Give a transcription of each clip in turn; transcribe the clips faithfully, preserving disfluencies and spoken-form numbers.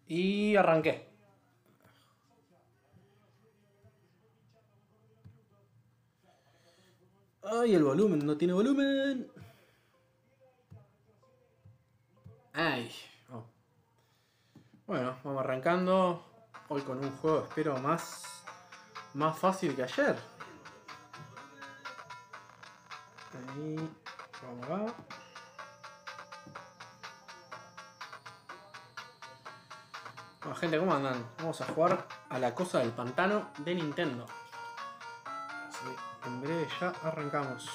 Y arranqué. Ay, el volumen, no tiene volumen. Ay. Oh. Bueno, vamos arrancando. Hoy con un juego, espero, más, más fácil que ayer. Ahí. Vamos acá. Bueno, gente, ¿cómo andan? Vamos a jugar a la cosa del pantano de Nintendo. Así que en breve ya arrancamos.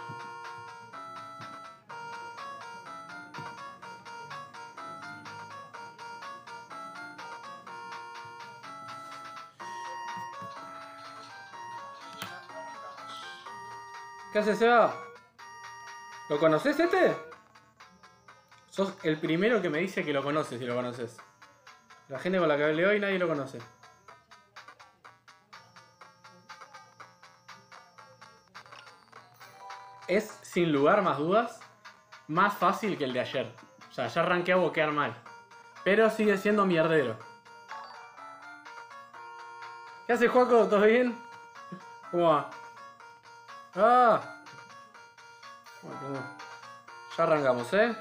¿Qué haces, Seba? ¿Lo conoces este? Sos el primero que me dice que lo conoces, si lo conoces. La gente con la que hablé hoy nadie lo conoce. Es, sin lugar más dudas, más fácil que el de ayer. O sea, ya arranqué a boquear mal. Pero sigue siendo mierdero. ¿Qué haces, Joaco? ¿Todo bien? ¿Cómo va? ¡Ah! Bueno, ya arrancamos, ¿eh?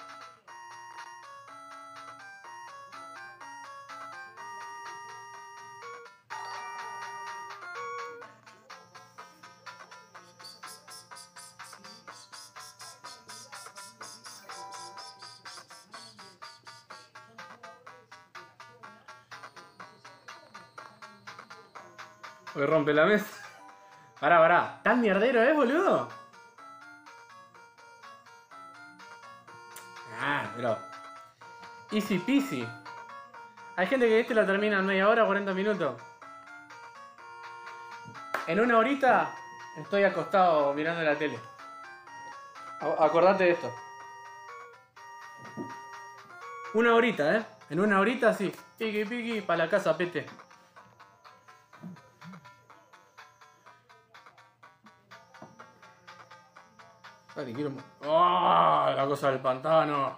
Hoy rompe la mesa. Pará, pará. ¿Tan mierdero es, boludo? Ah, pero... easy peasy. Hay gente que este lo termina en media hora, cuarenta minutos. En una horita estoy acostado mirando la tele. Acordate de esto. Una horita, ¿eh? En una horita, sí. Piqui, piqui, para la casa, pete. Dale, quiero... ¡Oh! La cosa del pantano.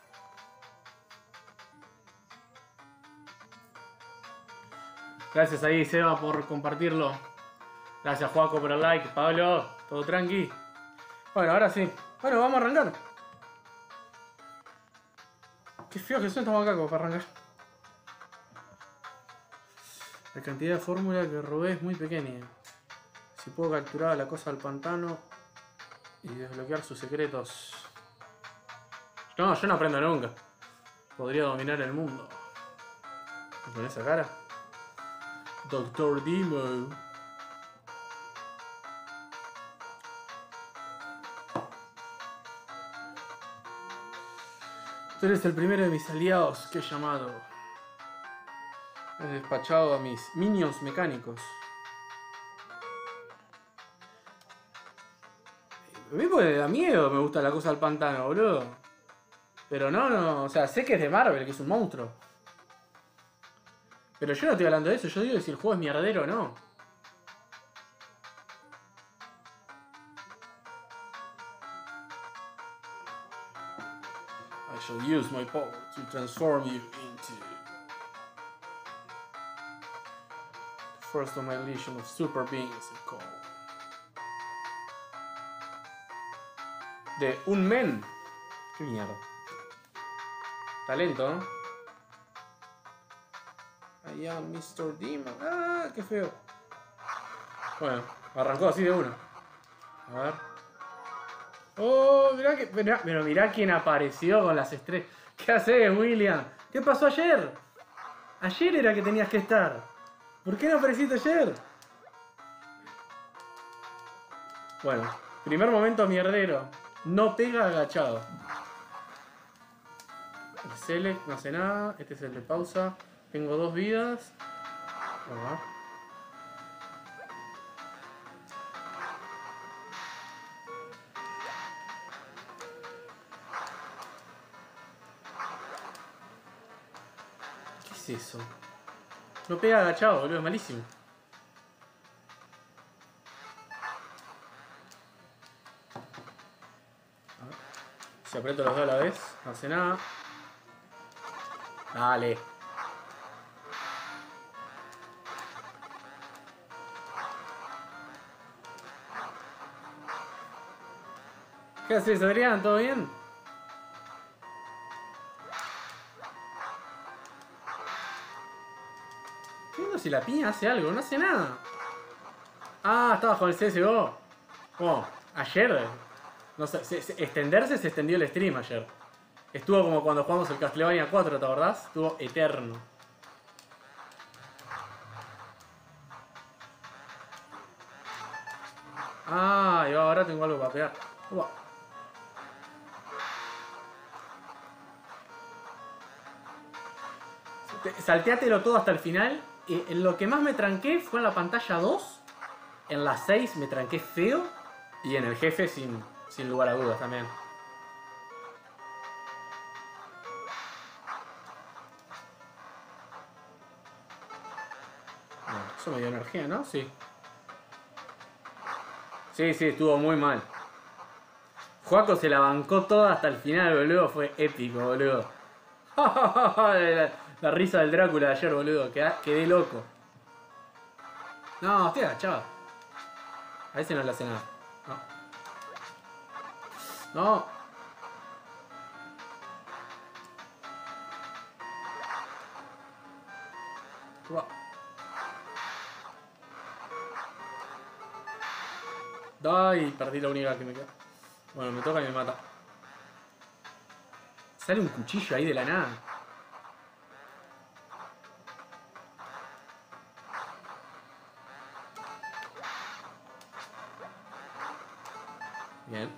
Gracias ahí, Seba, por compartirlo. Gracias, Joaco, por el like. Pablo, todo tranqui. Bueno, ahora sí. Bueno, vamos a arrancar. Qué feo que son estos macacos para arrancar. La cantidad de fórmula que robé es muy pequeña. Si puedo capturar a la cosa del pantano y desbloquear sus secretos. No, yo no aprendo nunca. Podría dominar el mundo. ¿Con esa cara? Doctor Demo. Tú eres el primero de mis aliados que he llamado. He despachado a mis minions mecánicos. A mí porque da miedo, me gusta la cosa del pantano, boludo. Pero no, no, o sea, sé que es de Marvel, que es un monstruo. Pero yo no estoy hablando de eso, yo digo si el juego es mierdero o no. I shall use my power to transform you into the first of my legion of super beings I call. De un men. Qué mierda. Talento, ¿no? I am mister Demon. Ah, qué feo. Bueno, arrancó así de uno. A ver. Oh, mirá que. Mirá, pero mirá quién apareció con las estrellas. ¿Qué haces, William? ¿Qué pasó ayer? Ayer era que tenías que estar. ¿Por qué no apareciste ayer? Bueno, primer momento mierdero. No pega agachado. El select no hace nada. Este es el de pausa. Tengo dos vidas. Ajá. ¿Qué es eso? No pega agachado, boludo. Es malísimo. Si aprieto los dos a la vez, no hace nada. Dale. ¿Qué haces, Adrián? ¿Todo bien? Estoy viendo si la piña hace algo, no hace nada. Ah, estaba con el C S G O. ¿Cómo? Ayer. No sé, se, se, extenderse se extendió el stream ayer. Estuvo como cuando jugamos el Castlevania cuatro, ¿te acordás? Estuvo eterno. Ah, y ahora tengo algo para pegar. Uah. Salteátelo todo hasta el final. Eh, en lo que más me tranqué fue en la pantalla dos. En la seis me tranqué feo. Y en el jefe sin, sin lugar a dudas también. Bueno, eso me dio energía, ¿no? Sí. Sí, sí, estuvo muy mal. Joaco se la bancó toda hasta el final, boludo. Fue épico, boludo. la, la risa del Drácula de ayer, boludo. Quedé, quedé loco. No, estoy agachado. A ese no le hace nada. No. No. Wow. Ay, perdí la única que me queda. Bueno, me toca y me mata. Sale un cuchillo ahí de la nada. Bien.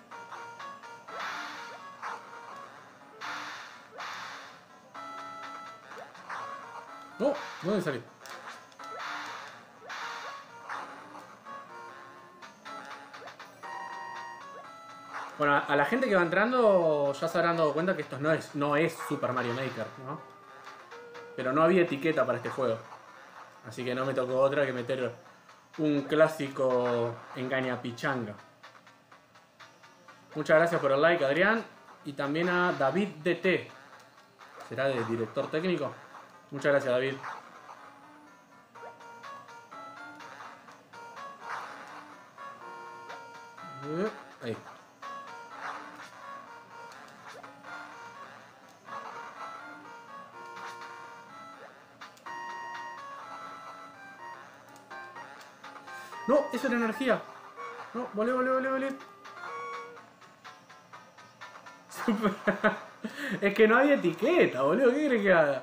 No, ¿dónde salió? Bueno, a la gente que va entrando ya se habrán dado cuenta que esto no es, no es Super Mario Maker, ¿no? Pero no había etiqueta para este juego. Así que no me tocó otra que meter un clásico engañapichanga. Muchas gracias por el like, Adrián. Y también a David D T. ¿Será de director técnico? Muchas gracias, David. Ahí. No, eso era energía. No, volé, volé, volé, volé. Super. Es que no había etiqueta, boludo. ¿Qué crees que haga?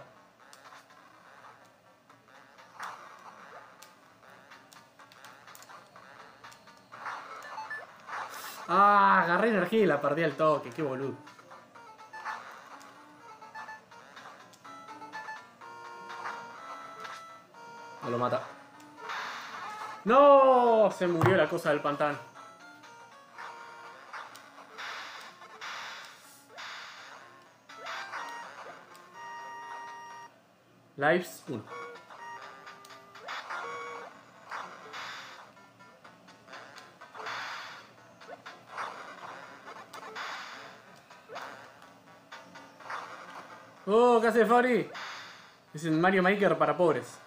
Ah, agarré energía y la perdí al toque. Qué boludo. No lo mata. ¡No! Se murió la cosa del pantano. Lives uno. Oh, ¿qué hace Fabri? Es el Mario Maker para pobres.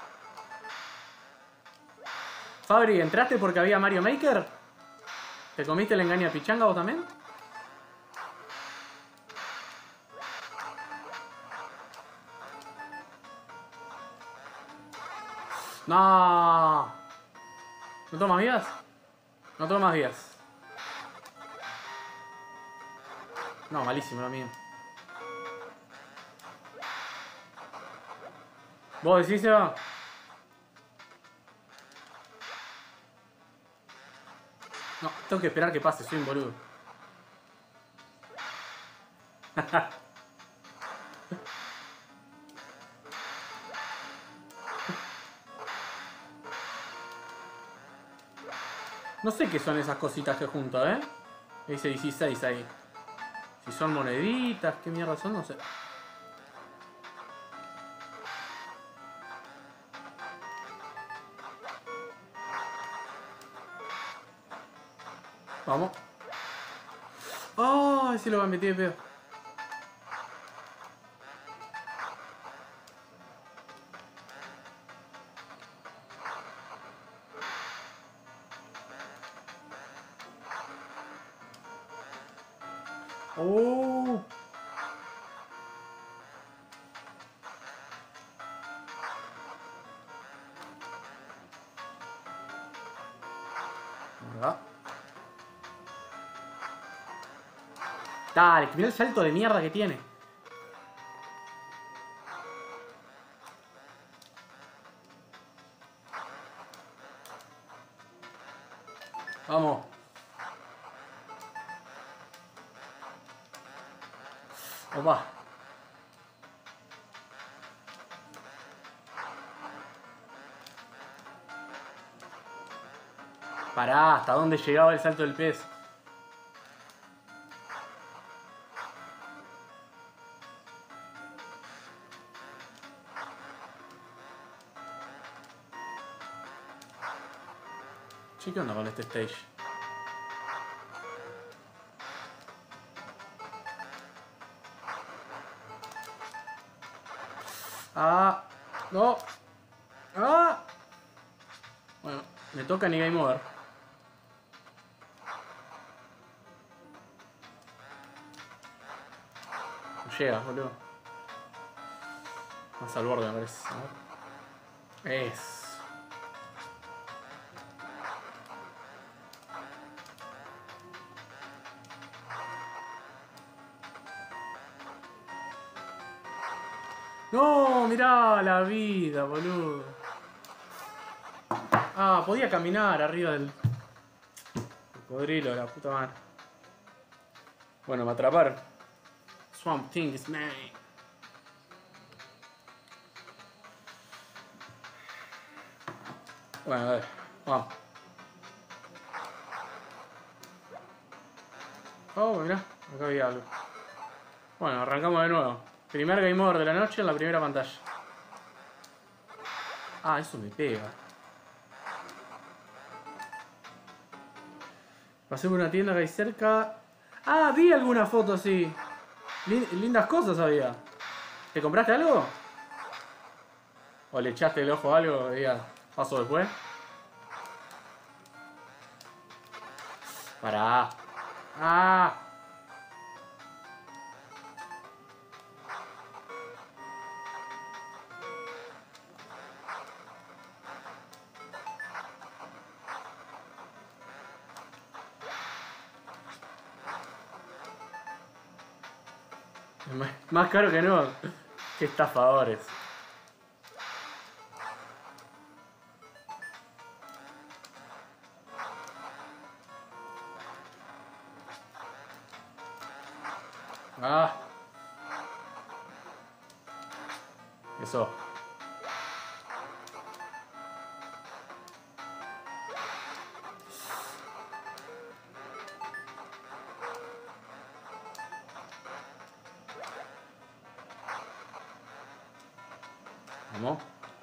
Fabri, ¿entraste porque había Mario Maker? ¿Te comiste el engaño de pichanga vos también? No. ¿No tomas vidas? No tomas vidas. No, malísimo lo mío. ¿Vos decís, Seba? No, tengo que esperar que pase, soy un boludo. No sé qué son esas cositas que junto, ¿eh? Dice dieciséis ahí. Si son moneditas, qué mierda son, no sé. Vamos. ¡Oh! Sí lo va a meter, peor. Oh. ¿Verdad? Dale, que mira el salto de mierda que tiene. Vamos. Opa. Pará, ¿hasta dónde llegaba el salto del pez? Che, ¿qué onda con este stage? Ah, no. Ah. Bueno, me toca ni game over. No llega, boludo. Más al borde, me parece. A ver. Es. No, mirá la vida, boludo. Ah, podía caminar arriba del cocodrilo, la puta madre. Bueno, me atraparon. Swamp Thing is mine. Bueno, a ver, vamos. Oh, mirá, acá había algo. Bueno, arrancamos de nuevo. Primer game over de la noche en la primera pantalla. Ah, eso me pega. Pasé por una tienda que hay cerca. Ah, vi alguna foto así. Lindas cosas había. ¿Te compraste algo? ¿O le echaste el ojo a algo? Diga, paso después. Pará. Ah. Más caro que no. Qué estafadores. Ah. Eso. Vamos.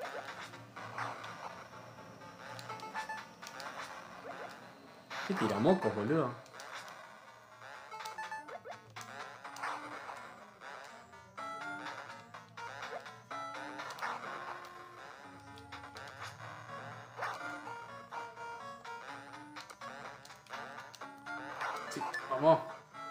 ¿Qué tiramocos, boludo? Sí, vamos.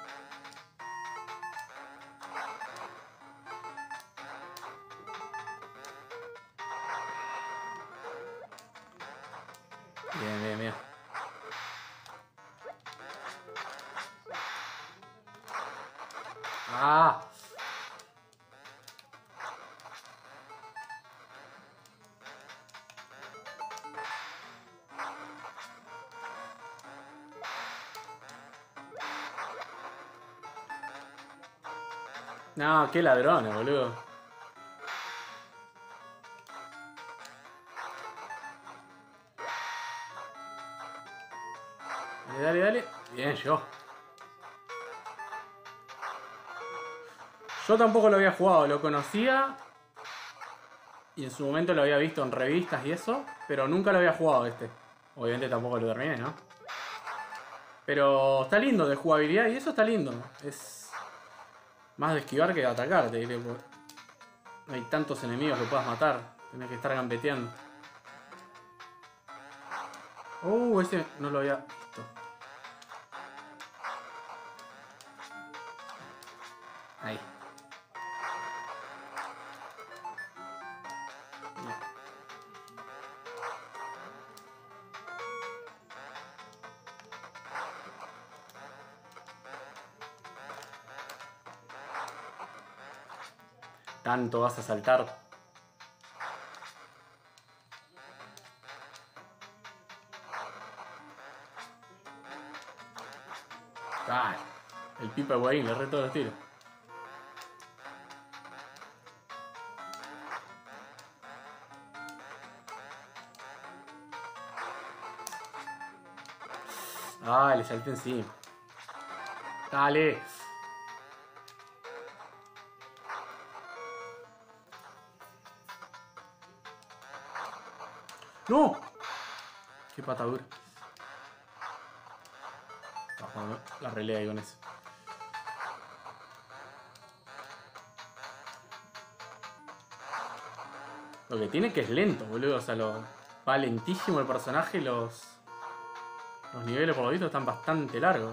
Bien, bien, bien. Ah. No, qué ladrones, boludo. Dale, dale, dale. Bien, yo. Yo tampoco lo había jugado, lo conocía. Y en su momento lo había visto en revistas y eso. Pero nunca lo había jugado este. Obviamente tampoco lo terminé, ¿no? Pero está lindo de jugabilidad y eso está lindo. Es más de esquivar que de atacar, te diré. No hay tantos enemigos que puedas matar. Tenés que estar gambeteando. Uh, ese no lo había visto. Tanto vas a saltar. Ay, el Pipa Guarín, le re todos los tiros. Ah, le salté encima. Dale. ¡No! Qué patadura. La relea ahí con eso. Lo que tiene que es lento, boludo. O sea, lo, va lentísimo el personaje y los... Los niveles por lo visto están bastante largos.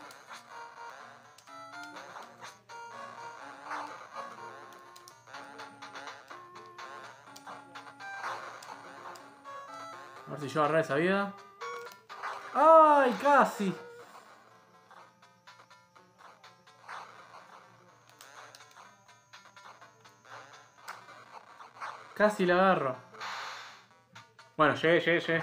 A ver si yo agarré esa vida. ¡Ay, casi! Casi la agarro. Bueno, llegué, llegué, llegué.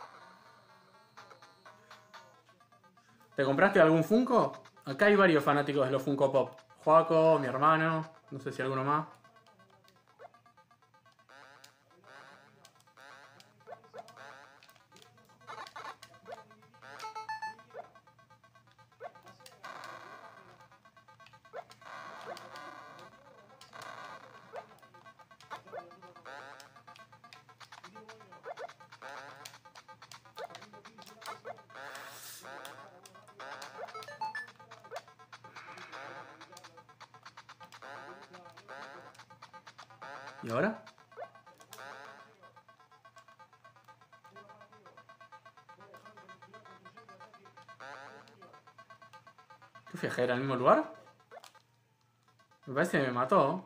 ¿Te compraste algún Funko? Acá hay varios fanáticos de los Funko Pop. Joaco, mi hermano, no sé si alguno más. ¿Y ahora? ¿Qué fijé? ¿Era el mismo lugar? Me parece que me mató.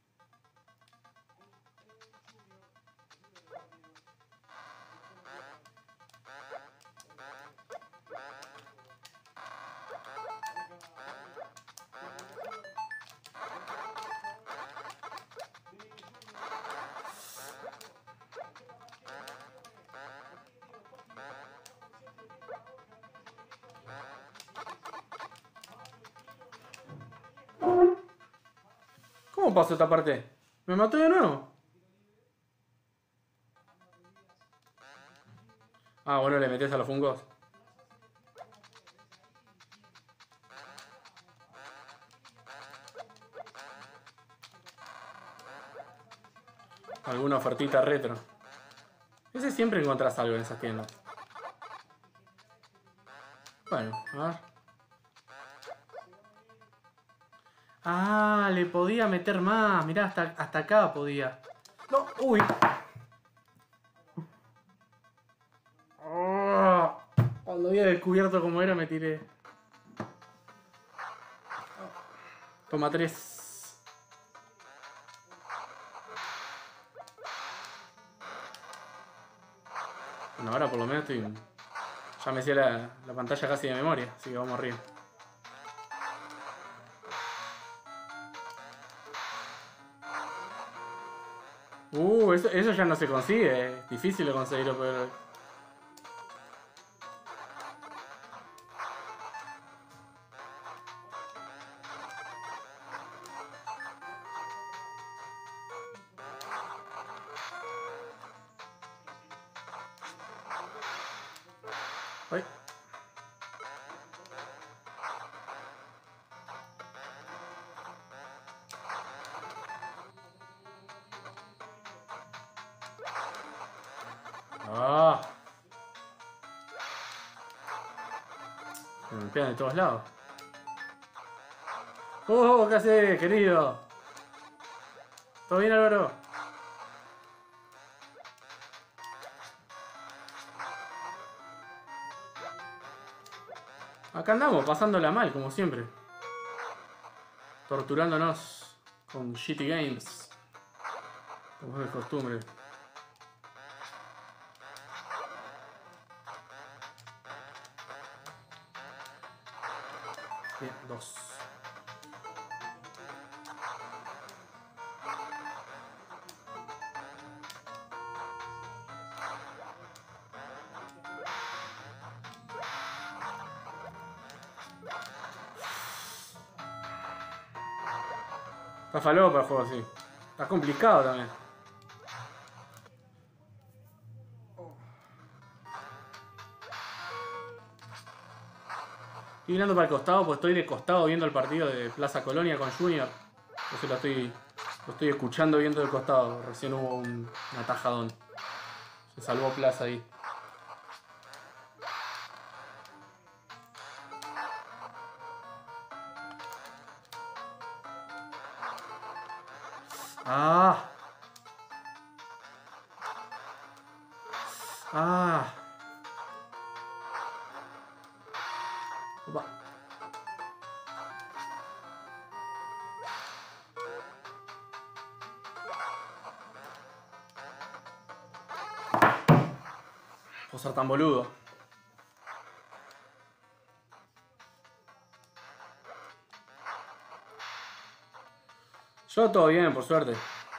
¿Cómo pasó esta parte? ¿Me mató de nuevo? Ah, bueno, le metes a los fungos. Alguna ofertita retro. Ese siempre encontrás algo en esas tiendas. Bueno, a ver. Ah, le podía meter más. Mirá, hasta, hasta acá podía. No, uy. Oh, cuando había descubierto cómo era, me tiré. Toma tres. Bueno, ahora por lo menos estoy... Ya me hacía la, la pantalla casi de memoria, así que vamos arriba. Uh, eso, eso ya no se consigue, es difícil de conseguirlo, pero... Ay. Ah. Me golpean de todos lados. ¡Oh! ¿Qué haces, querido? ¿Todo bien, Álvaro? Acá andamos, pasándola mal, como siempre. Torturándonos con shitty games. Como es de costumbre. Bien, dos. Está falopa el juego, sí. Está complicado también. Estoy mirando para el costado, pues estoy de costado viendo el partido de Plaza Colonia con Junior. Entonces lo estoy, lo estoy escuchando viendo del costado. Recién hubo un, un atajadón. Se salvó Plaza ahí. Ah. Ah. Opa. Puedo ser tan boludo. Yo todo bien, por suerte.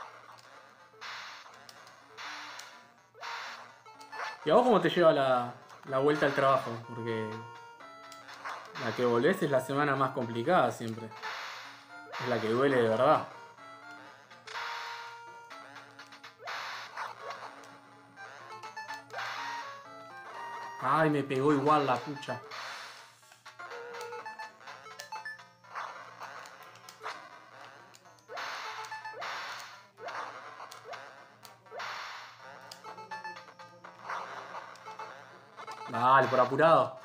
¿Y a vos cómo te lleva la, la vuelta al trabajo? Porque la que volvés es la semana más complicada siempre. Es la que duele de verdad. Ay, me pegó igual la pucha. Dale, por apurado.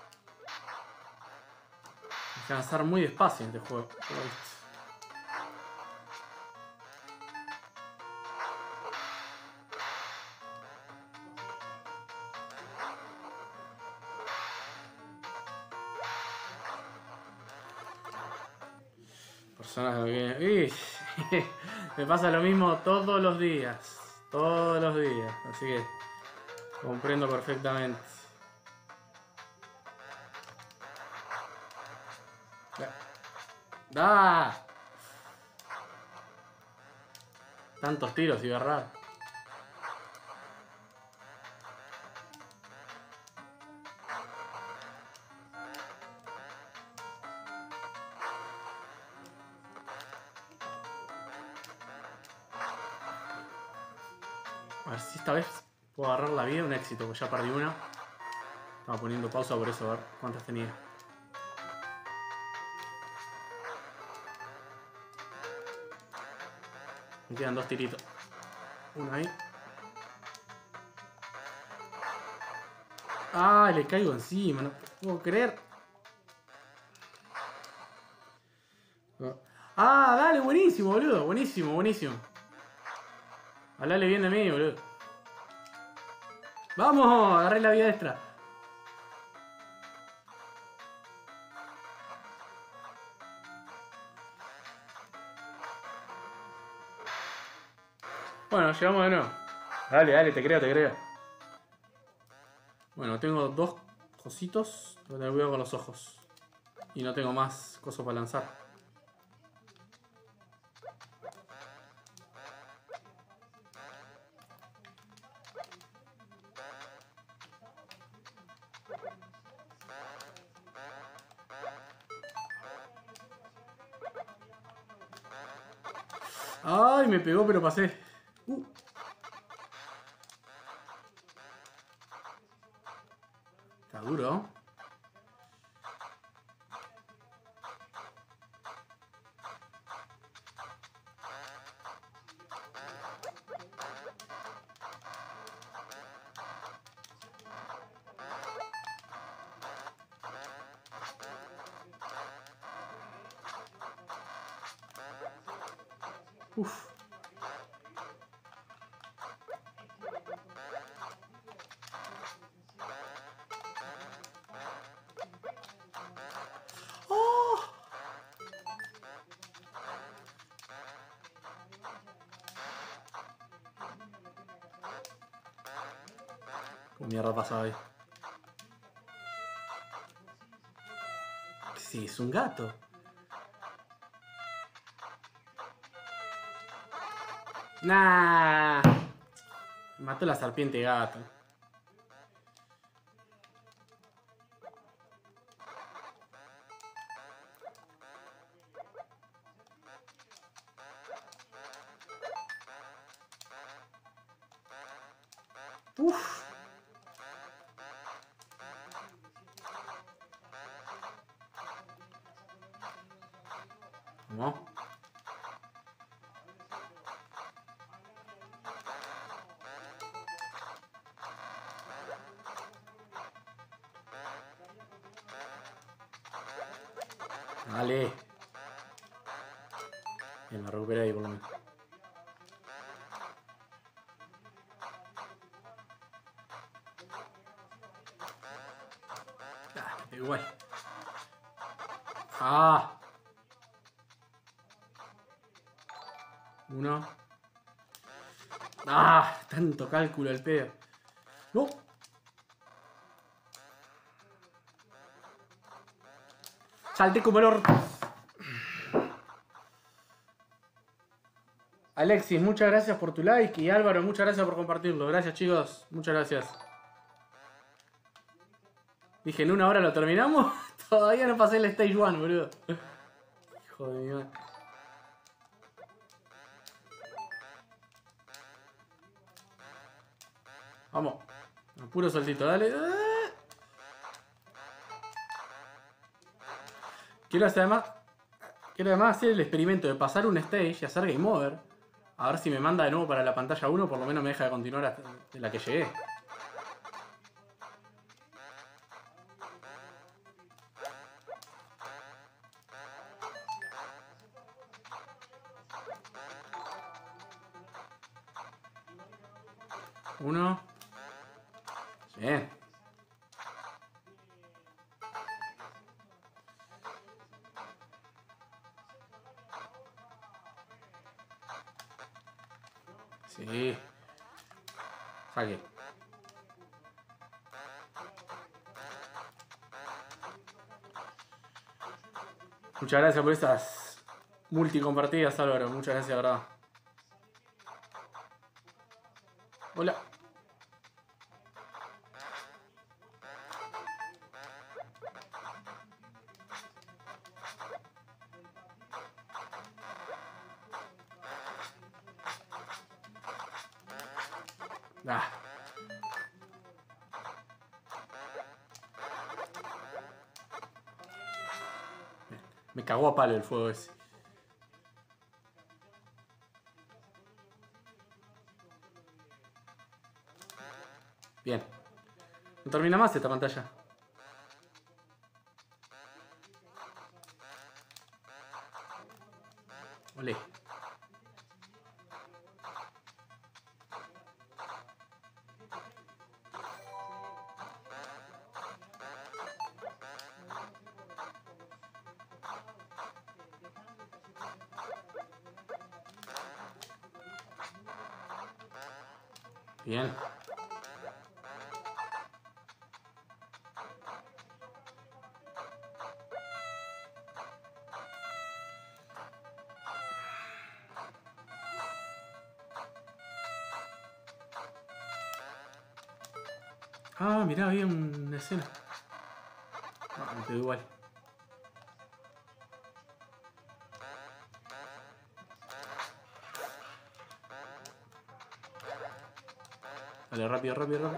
Hay que avanzar muy despacio en este juego. Personas que... Me pasa lo mismo todos los días. Todos los días. Así que comprendo perfectamente. ¡Da! Tantos tiros y agarrar. A ver si esta vez puedo agarrar la vida, un éxito, porque ya perdí una. Estaba poniendo pausa por eso, a ver cuántas tenía. Me quedan dos tiritos. Uno ahí. Ah, le caigo encima, no puedo creer. Ah, dale, buenísimo, boludo. Buenísimo, buenísimo. Hablale bien de mí, boludo. ¡Vamos! Agarré la vida extra. Bueno, llegamos de nuevo. Dale, dale, te creo, te creo. Bueno, tengo dos cositos. Voy a tener cuidado con los ojos. Y no tengo más cosas para lanzar. Ay, me pegó, pero pasé. Uh. Está duro. Uf. Oh. ¿Qué mierda pasa ahí? Sí, es un gato. Nah. Mató la serpiente gato. Uf. No. Dale. Bien, me recuperé ahí por lo menos. Ah, igual. Ah. Uno. Ah, tanto cálculo el pedo. No. Salté como el orto. Alexis, muchas gracias por tu like. Y Álvaro, muchas gracias por compartirlo. Gracias, chicos. Muchas gracias. Dije, en una hora lo terminamos. Todavía no pasé el stage one, boludo. Hijo de mi madre. Vamos. A puro soltito, dale. Quiero hacer además. Quiero además hacer el experimento de pasar un stage y hacer game over. A ver si me manda de nuevo para la pantalla uno. Por lo menos me deja de continuar hasta de la que llegué. Uno. Bien. Sí. Saque. Muchas gracias por estas multicompartidas, Álvaro. Muchas gracias, verdad. Hola. Ah. Me cagó a palo el fuego ese. Bien. No termina más esta pantalla. Olé. Bien. Ah, mirá, había una escena. Ah, me quedó igual. Dale, rápido, rápido, rápido.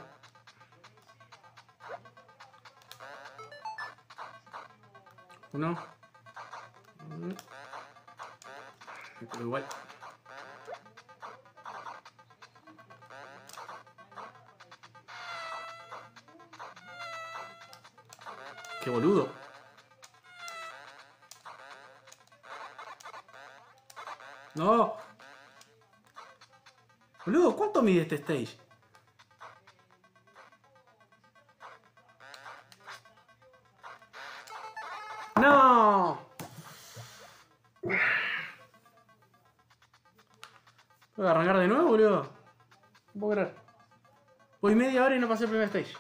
Uno. Me quedó igual. ¡Qué boludo! ¡No! Boludo, ¿cuánto mide este stage? ¡No! ¿Puedo arrancar de nuevo, boludo? No puedo creer. Voy media hora y no pasé el primer stage.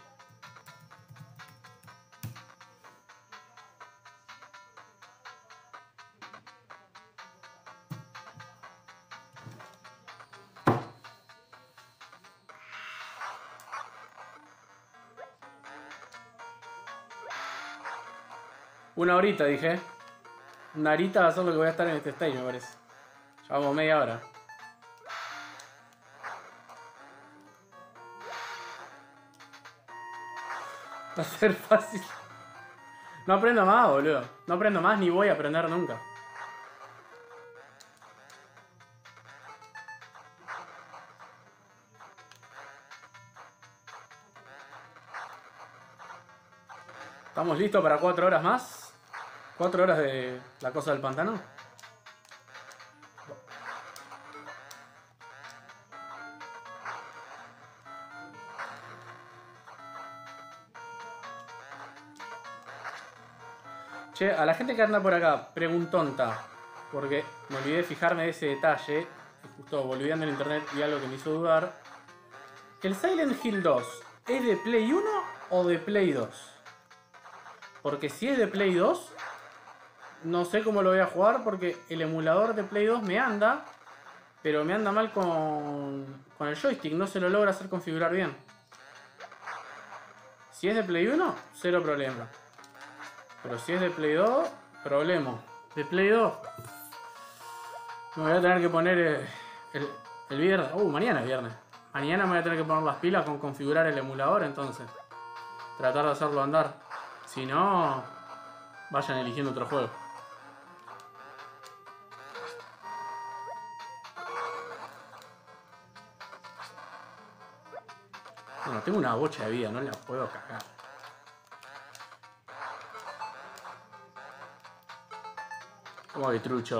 Una horita, dije. Una horita va a ser lo que voy a estar en este stage, me parece. Llevamos media hora. Va a ser fácil. No aprendo más, boludo. No aprendo más ni voy a aprender nunca. ¿Estamos listos para cuatro horas más? ¿Cuatro horas de la cosa del pantano? Che, a la gente que anda por acá, preguntonta, porque me olvidé de fijarme de ese detalle, justo volviendo en internet y algo que me hizo dudar. ¿El Silent Hill dos es de Play uno o de Play dos? Porque si es de Play dos, no sé cómo lo voy a jugar porque el emulador de Play dos me anda, pero me anda mal con, con el joystick, no se lo logra hacer configurar bien. Si es de Play uno, cero problema. Pero si es de Play dos, problema. De Play dos. Me voy a tener que poner el, el, el viernes. Uh, mañana es viernes. Mañana me voy a tener que poner las pilas con configurar el emulador, entonces. Tratar de hacerlo andar. Si no, vayan eligiendo otro juego. Bueno, tengo una bocha de vida, no la puedo cagar. ¿Cómo que trucho?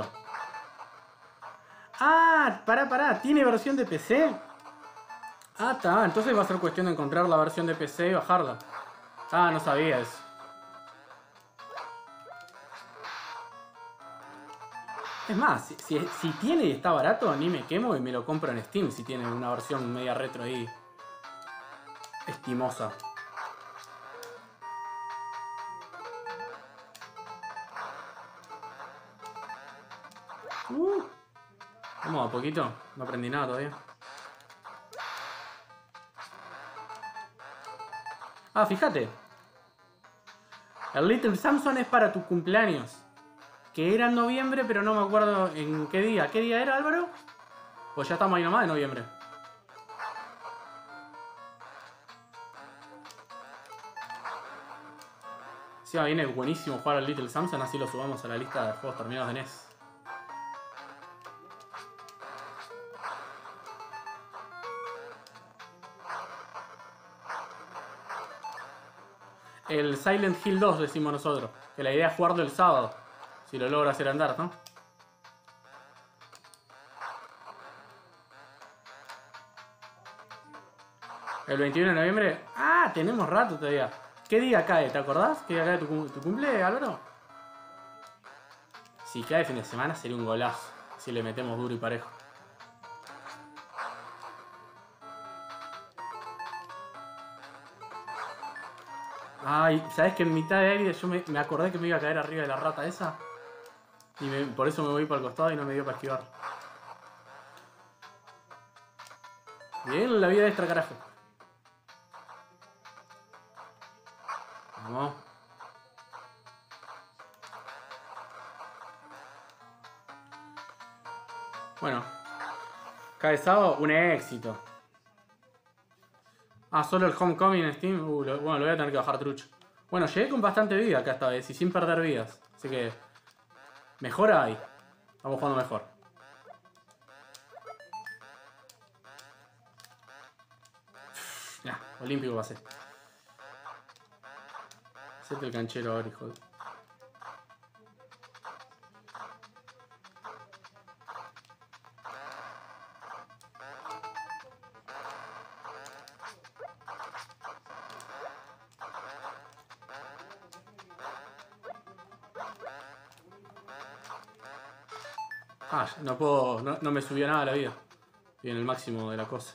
Ah, pará, pará, ¿tiene versión de P C? Ah, está, entonces va a ser cuestión de encontrar la versión de P C y bajarla. Ah, no sabía eso. Es más, si, si, si tiene y está barato, ni me quemo y me lo compro en Steam si tiene una versión media retro ahí. Estimosa. Uh, vamos a poquito, no aprendí nada todavía. Ah, fíjate. El Little Samson es para tus cumpleaños. Que era en noviembre, pero no me acuerdo en qué día. ¿Qué día era, Álvaro? Pues ya estamos ahí nomás de noviembre. Sí, viene buenísimo jugar al Little Samson, así lo subamos a la lista de juegos terminados de N E S. El Silent Hill dos decimos nosotros, que la idea es jugarlo el sábado, si lo logra hacer andar, ¿no? El veintiuno de noviembre. Ah, tenemos rato todavía. ¿Qué día cae? ¿Te acordás? ¿Qué día cae tu, tu cumple, Álvaro? Si cae fin de semana sería un golazo. Si le metemos duro y parejo. Ay, ¿sabés que en mitad de aire yo me, me acordé que me iba a caer arriba de la rata esa? Y me, por eso me voy para el costado y no me dio para esquivar. Bien, la vida extra, carajo. Vamos. Bueno. Cae sábado, un éxito. Ah, solo el Homecoming en Steam. Uh, lo, bueno, lo voy a tener que bajar trucho. Bueno, llegué con bastante vida acá esta vez y sin perder vidas. Así que... mejora ahí. Vamos jugando mejor. Ya, olímpico va a ser. Hacete el canchero ahora, hijo de... Ah, no puedo... No, no me subió nada la vida. Estoy en el máximo de la cosa.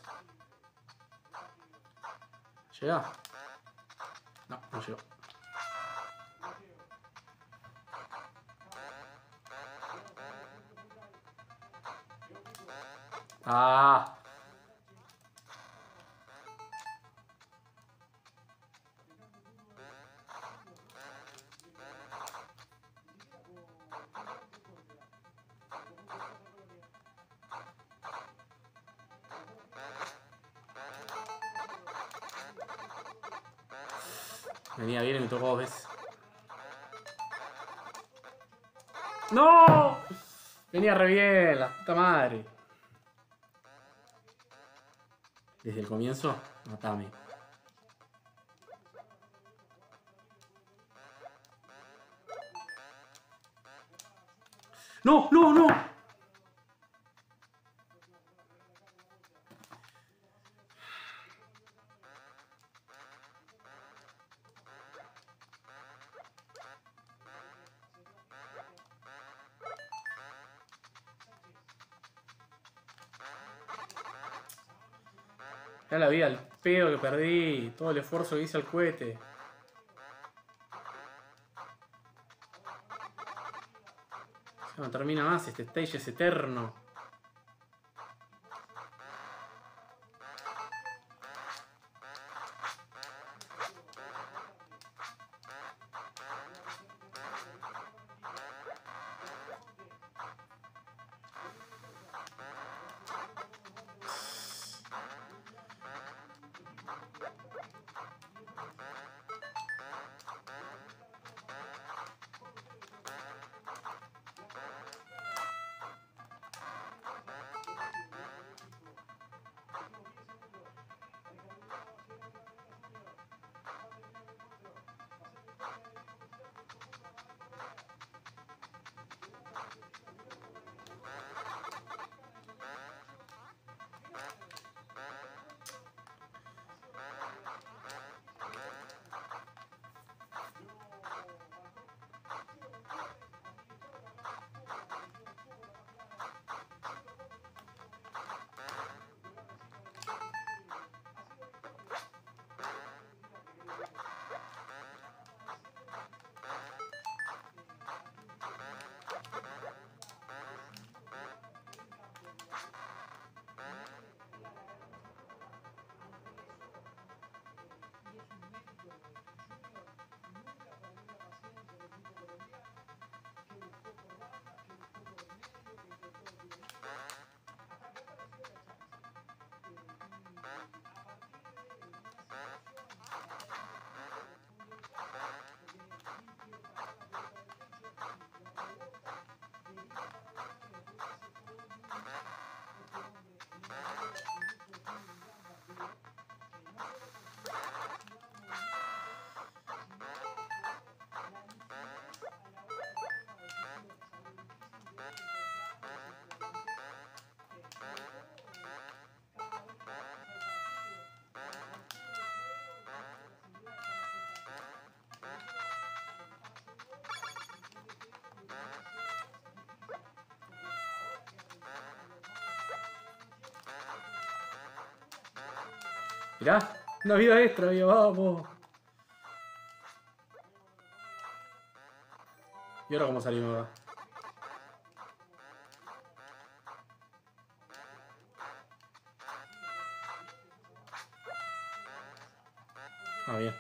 ¿Llega? No, no llegó. Ah. Venía bien y me tocó dos veces. ¡No! Venía re bien, la puta madre. Desde el comienzo, matame. ¡No, no, no! Ya la vida, el pedo que perdí, todo el esfuerzo que hice al cohete. Ya no termina más, este stage es eterno. Mirá, una vida extra, amigo, vamos. ¿Y ahora cómo salimos acá? Ah, bien.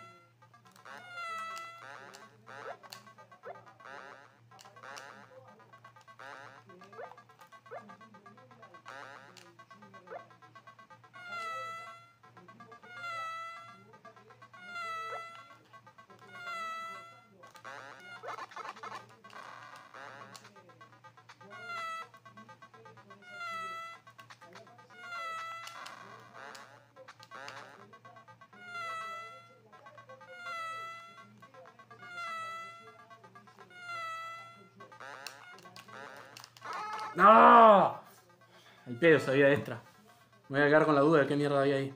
¡No! El pedo esa vida extra. Me voy a quedar con la duda de qué mierda había ahí.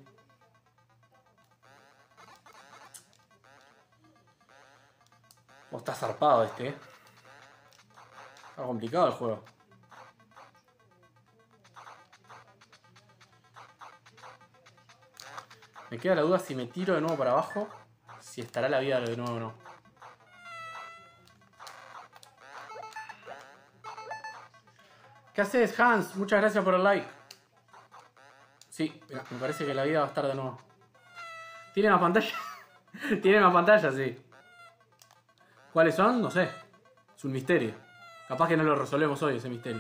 Oh, está zarpado este, eh. Está complicado el juego. Me queda la duda si me tiro de nuevo para abajo, si estará la vida de nuevo o no. ¿Qué haces, Hans? Muchas gracias por el like. Sí, me parece que la vida va a estar de nuevo. ¿Tiene más pantalla? Tiene más pantalla, sí. ¿Cuáles son? No sé. Es un misterio. Capaz que no lo resolvemos hoy, ese misterio.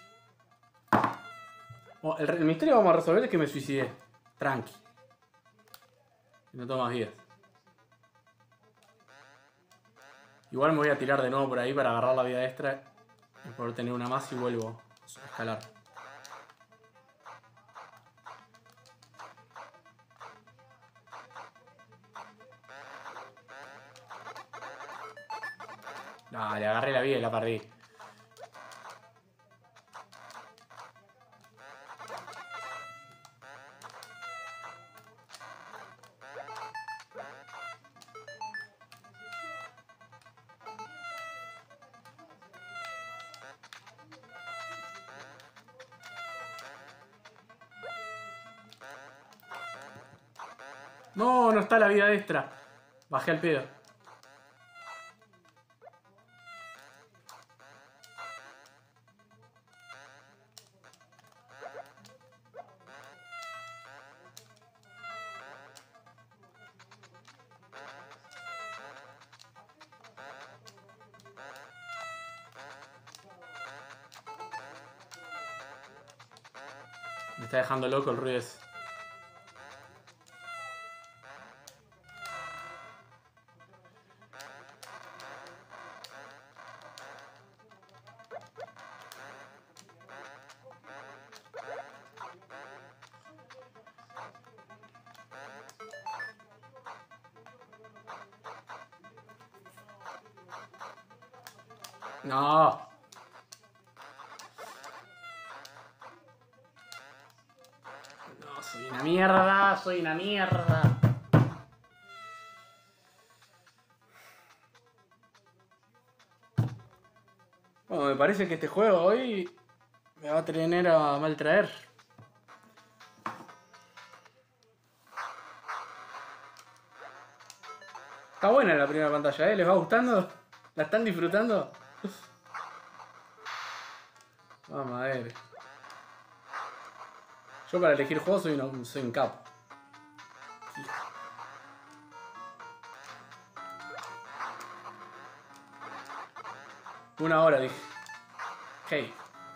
Oh, el, el misterio que vamos a resolver es que me suicidé. Tranqui. Y no tomo más vidas. Igual me voy a tirar de nuevo por ahí para agarrar la vida extra y poder tener una más y vuelvo a escalar. No, le agarré la vida y la perdí. No, no está la vida extra. Bajé al pedo. Me está dejando loco el ruido ese. No. No, soy una mierda, soy una mierda. Bueno, me parece que este juego hoy me va a tener a mal traer. Está buena la primera pantalla, ¿eh? ¿Les va gustando? ¿La están disfrutando? Vamos a ver. Yo para elegir juegos soy, una, soy un capo. Una hora dije. Ok.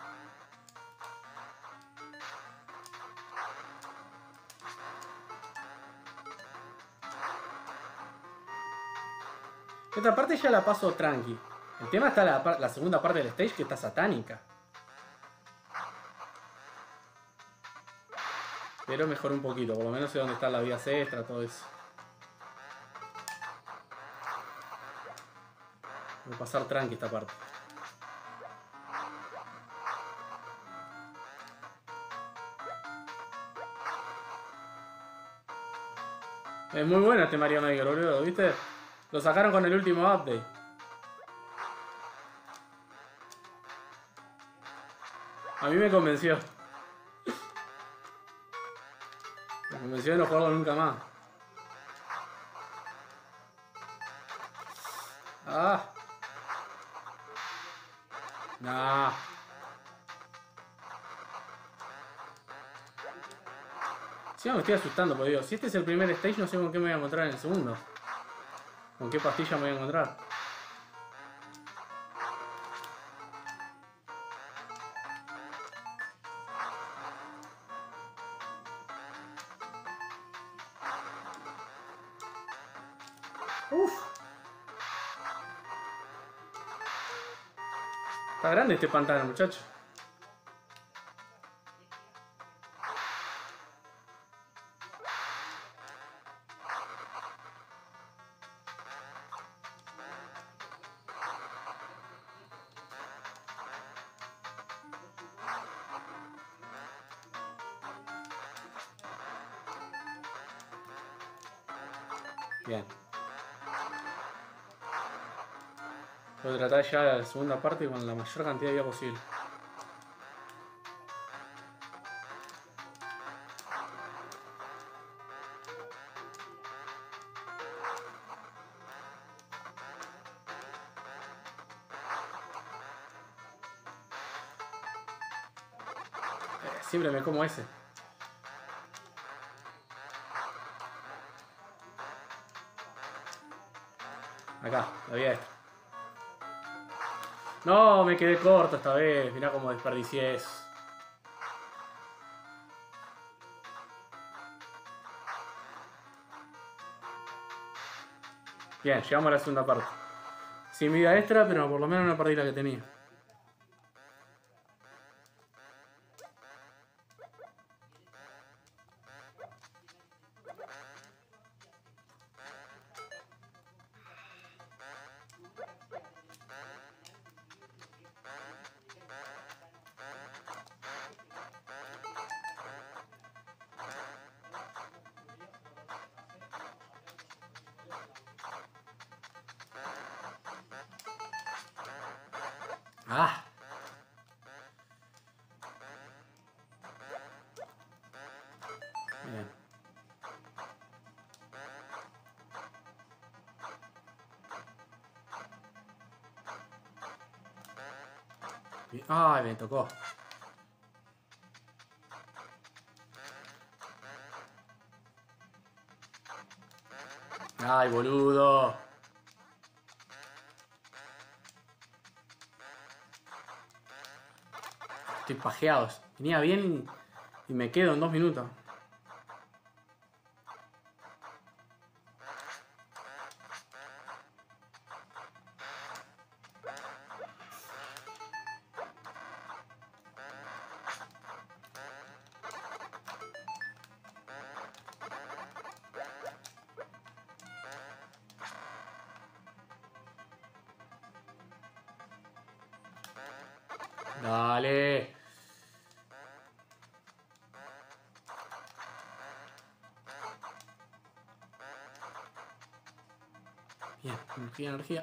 Esta parte ya la paso tranqui. El tema está la, la segunda parte del stage que está satánica. Pero mejor un poquito, por lo menos sé dónde están las vías extra, todo eso. Voy a pasar tranqui esta parte. Es muy bueno este Mario Maker, boludo, ¿viste? Lo sacaron con el último update. A mí me convenció. Me convenció de no jugarlo nunca más. Ah. Nah. Sí, me estoy asustando, porque digo, si este es el primer stage, no sé con qué me voy a encontrar en el segundo. ¿Con qué pastilla me voy a encontrar? Uf. Está grande este pantano, muchacho. Bien. Voy a tratar ya la segunda parte con la mayor cantidad de vida posible. Eh, siempre me como ese. Acá, la vida esta. No, me quedé corto esta vez. Mirá cómo desperdicié eso. Bien, llegamos a la segunda parte. Sin vida extra, pero por lo menos no perdí la que tenía. Ah. Bien. Ay, me tocó. Ay, boludo. Estoy pajeado. Venía bien y me quedo en dos minutos. Dale. Bien, energía, energía.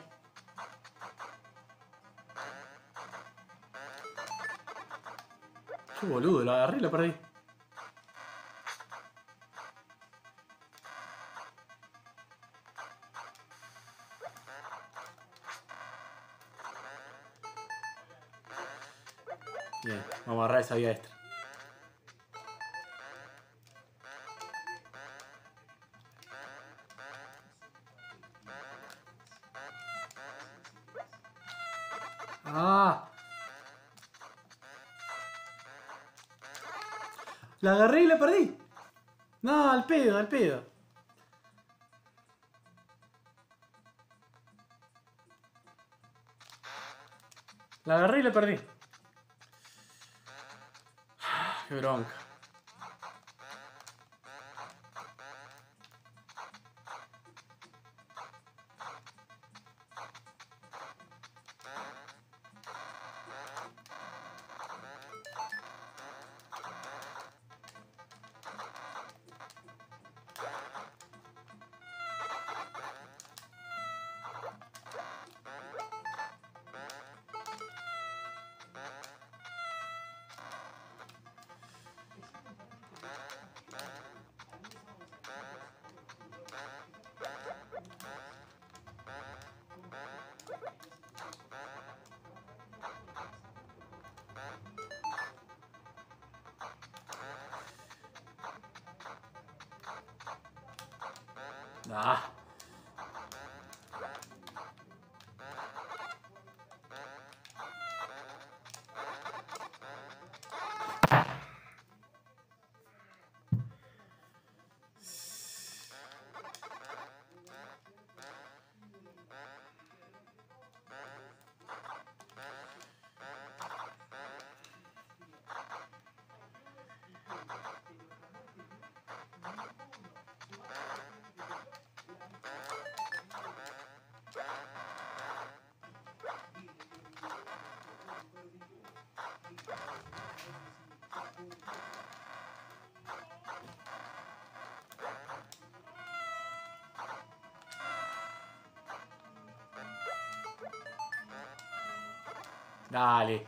Qué boludo, lo agarré y lo perdí. Bien, vamos a agarrar esa vida extra. Ah. La agarré y la perdí. No, al pedo, al pedo. La agarré y la perdí. Qué bronca. Ah. Dale.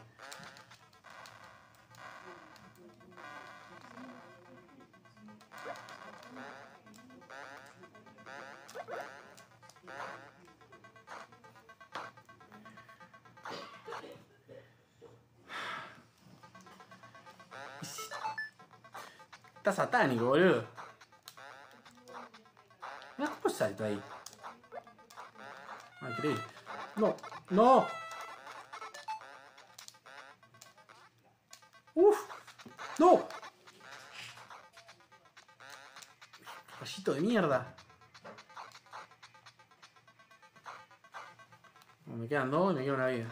Está satánico, boludo. Mira cómo salto ahí. Ah, increíble. No, no. Uf, no. Rayito de mierda. Me quedan dos y me queda una vida.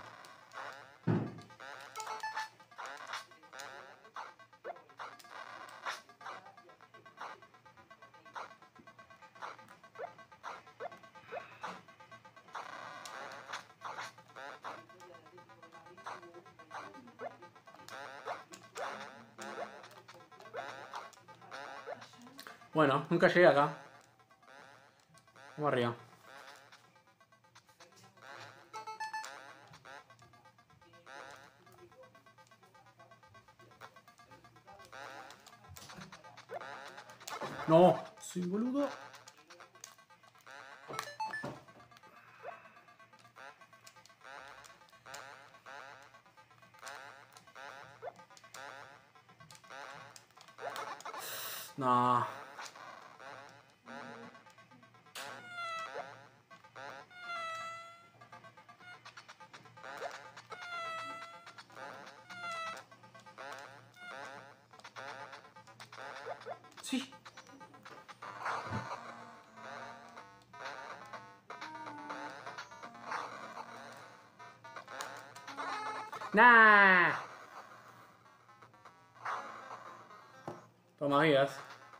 Bueno, nunca llegué acá. Vamos arriba. No, soy un boludo. No. Sí. Nah. Toma vidas.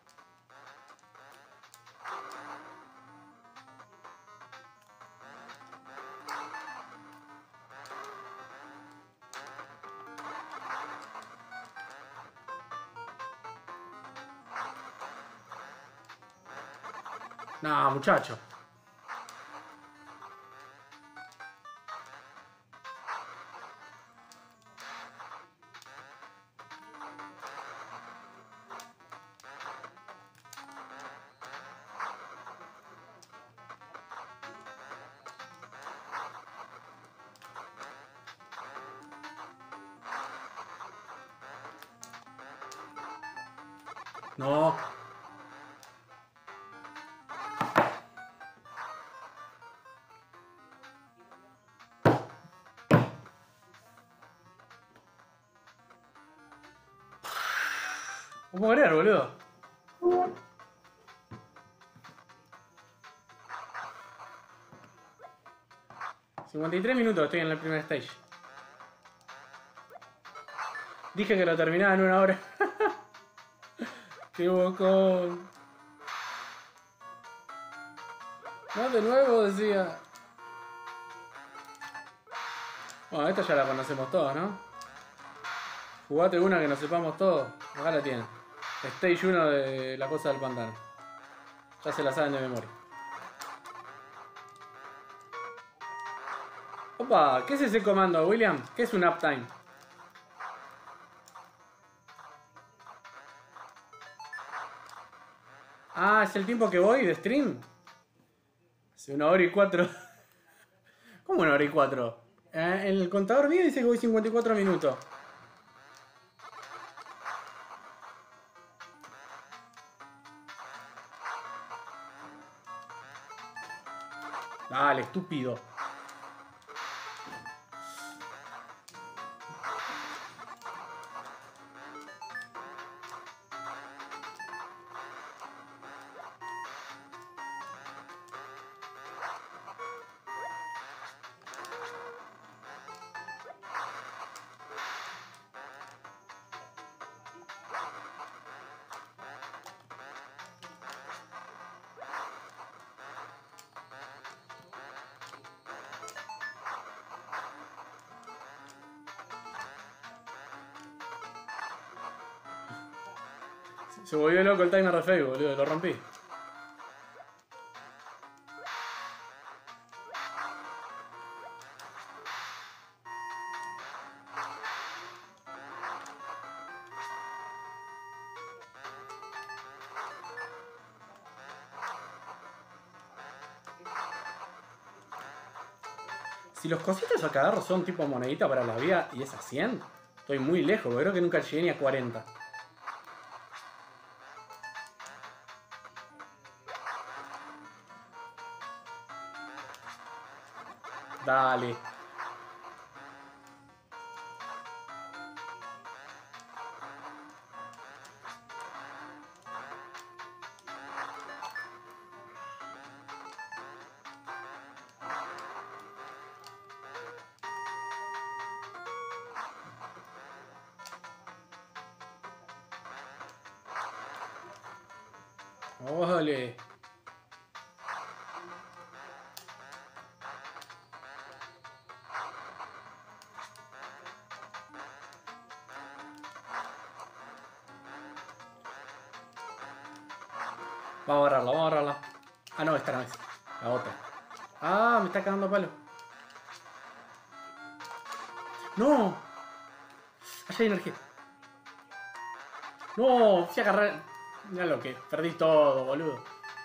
No, muchacho. No. ¿Cómo morir, boludo? cincuenta y tres minutos estoy en el primer stage. Dije que lo terminaba en una hora. Qué bocón. No, de nuevo decía. Bueno, esta ya la conocemos todos, ¿no? Jugate una que nos sepamos todos. Acá la tienen. Stage uno de la cosa del pantano. Ya se la saben de memoria. Opa, ¿qué es ese comando, William? ¿Qué es un uptime? Ah, es el tiempo que voy de stream. Hace una hora y cuatro. ¿Cómo una hora y cuatro? Eh, el contador mío dice que voy cincuenta y cuatro minutos. Dale, estúpido. Se volvió loco el timer de Facebook, boludo, lo rompí. Si los cositos a que agarro son tipo monedita para la vida y es a cien, estoy muy lejos, porque creo que nunca llegué ni a cuarenta. Dale. Ole. Vamos a agarrarla, vamos a agarrarla. Ah, no, esta no es. La otra. Ah, me está cagando a palo. ¡No! Allá hay energía. ¡No! Fui a agarrar. Mira lo que. Perdí todo, boludo.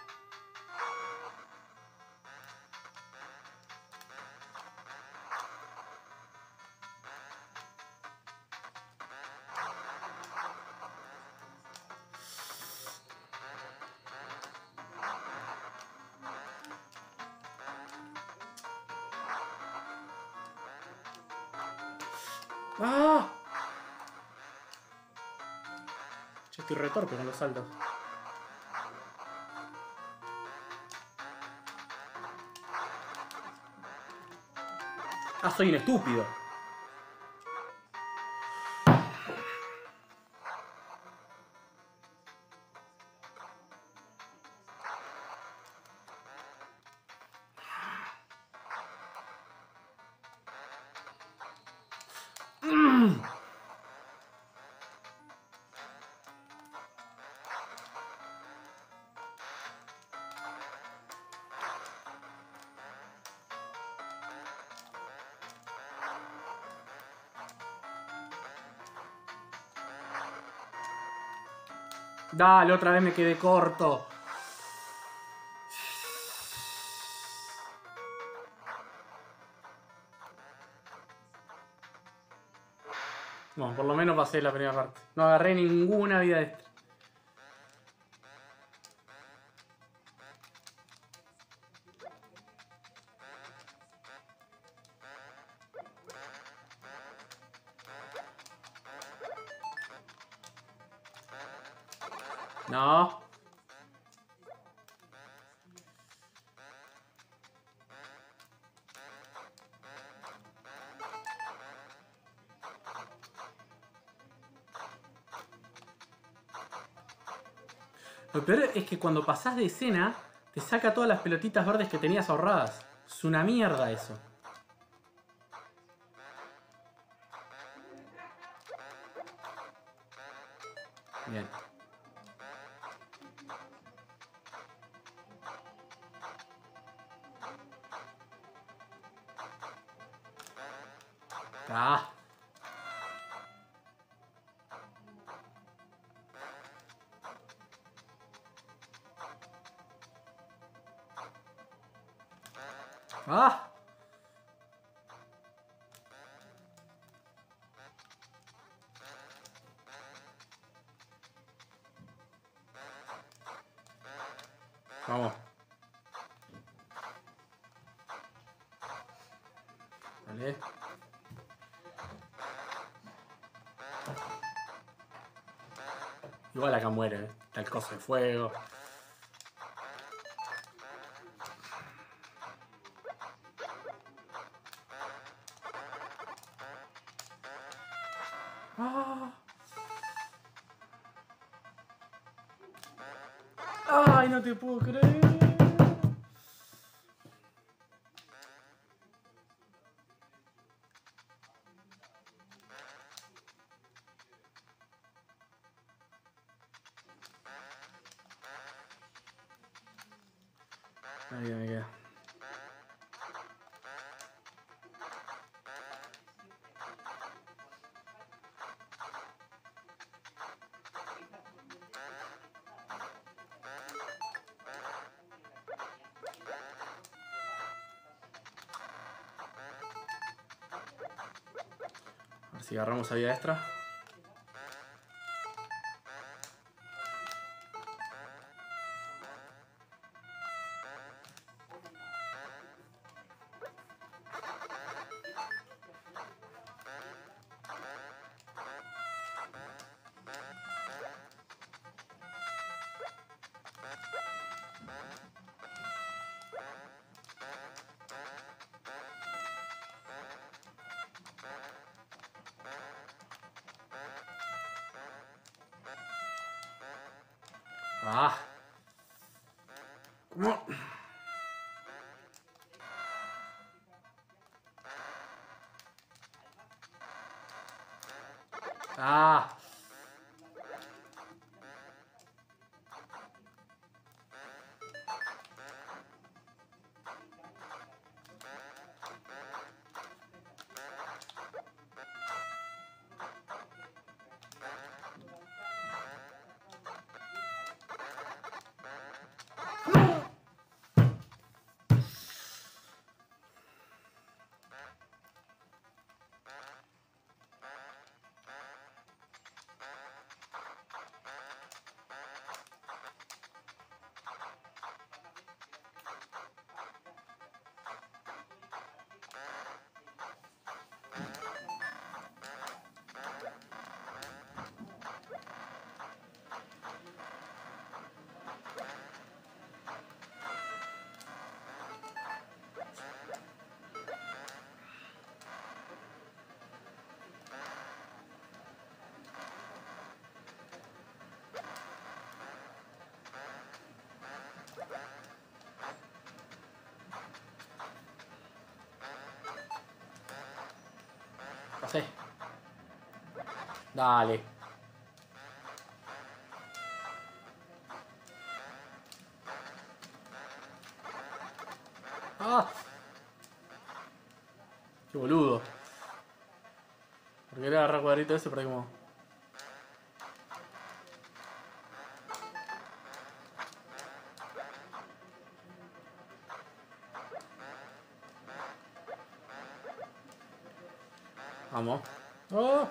¡Ah! Yo estoy retorpe con los saltos. Ah, soy un estúpido. Dale, otra vez me quedé corto. Bueno, por lo menos pasé la primera parte. No agarré ninguna vida extra. No. Lo peor es que cuando pasás de escena, te saca todas las pelotitas verdes que tenías ahorradas. Es una mierda eso. Bien. Ah. Ah. Vamos. Vale. Igual acá muere, ¿eh? Está el coso de fuego. Ah. Ay, no te puedo creer. Ahí me queda. A ver si agarramos a vida extra. Ah. ¿Cómo? Ah. Pasé. Dale. Ah. Qué boludo. Porque quería agarrar cuadrito ese, pero ahí como... Vamos. ¡Oh!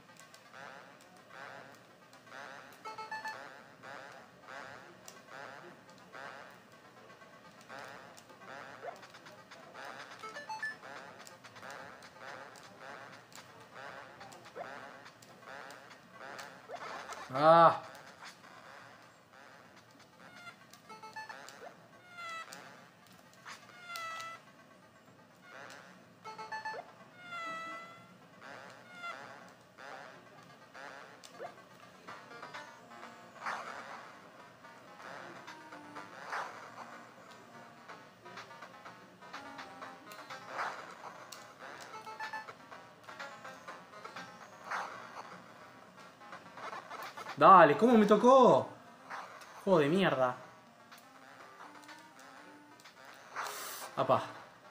Ah. Dale, ¿cómo me tocó? Juego de mierda. Apa.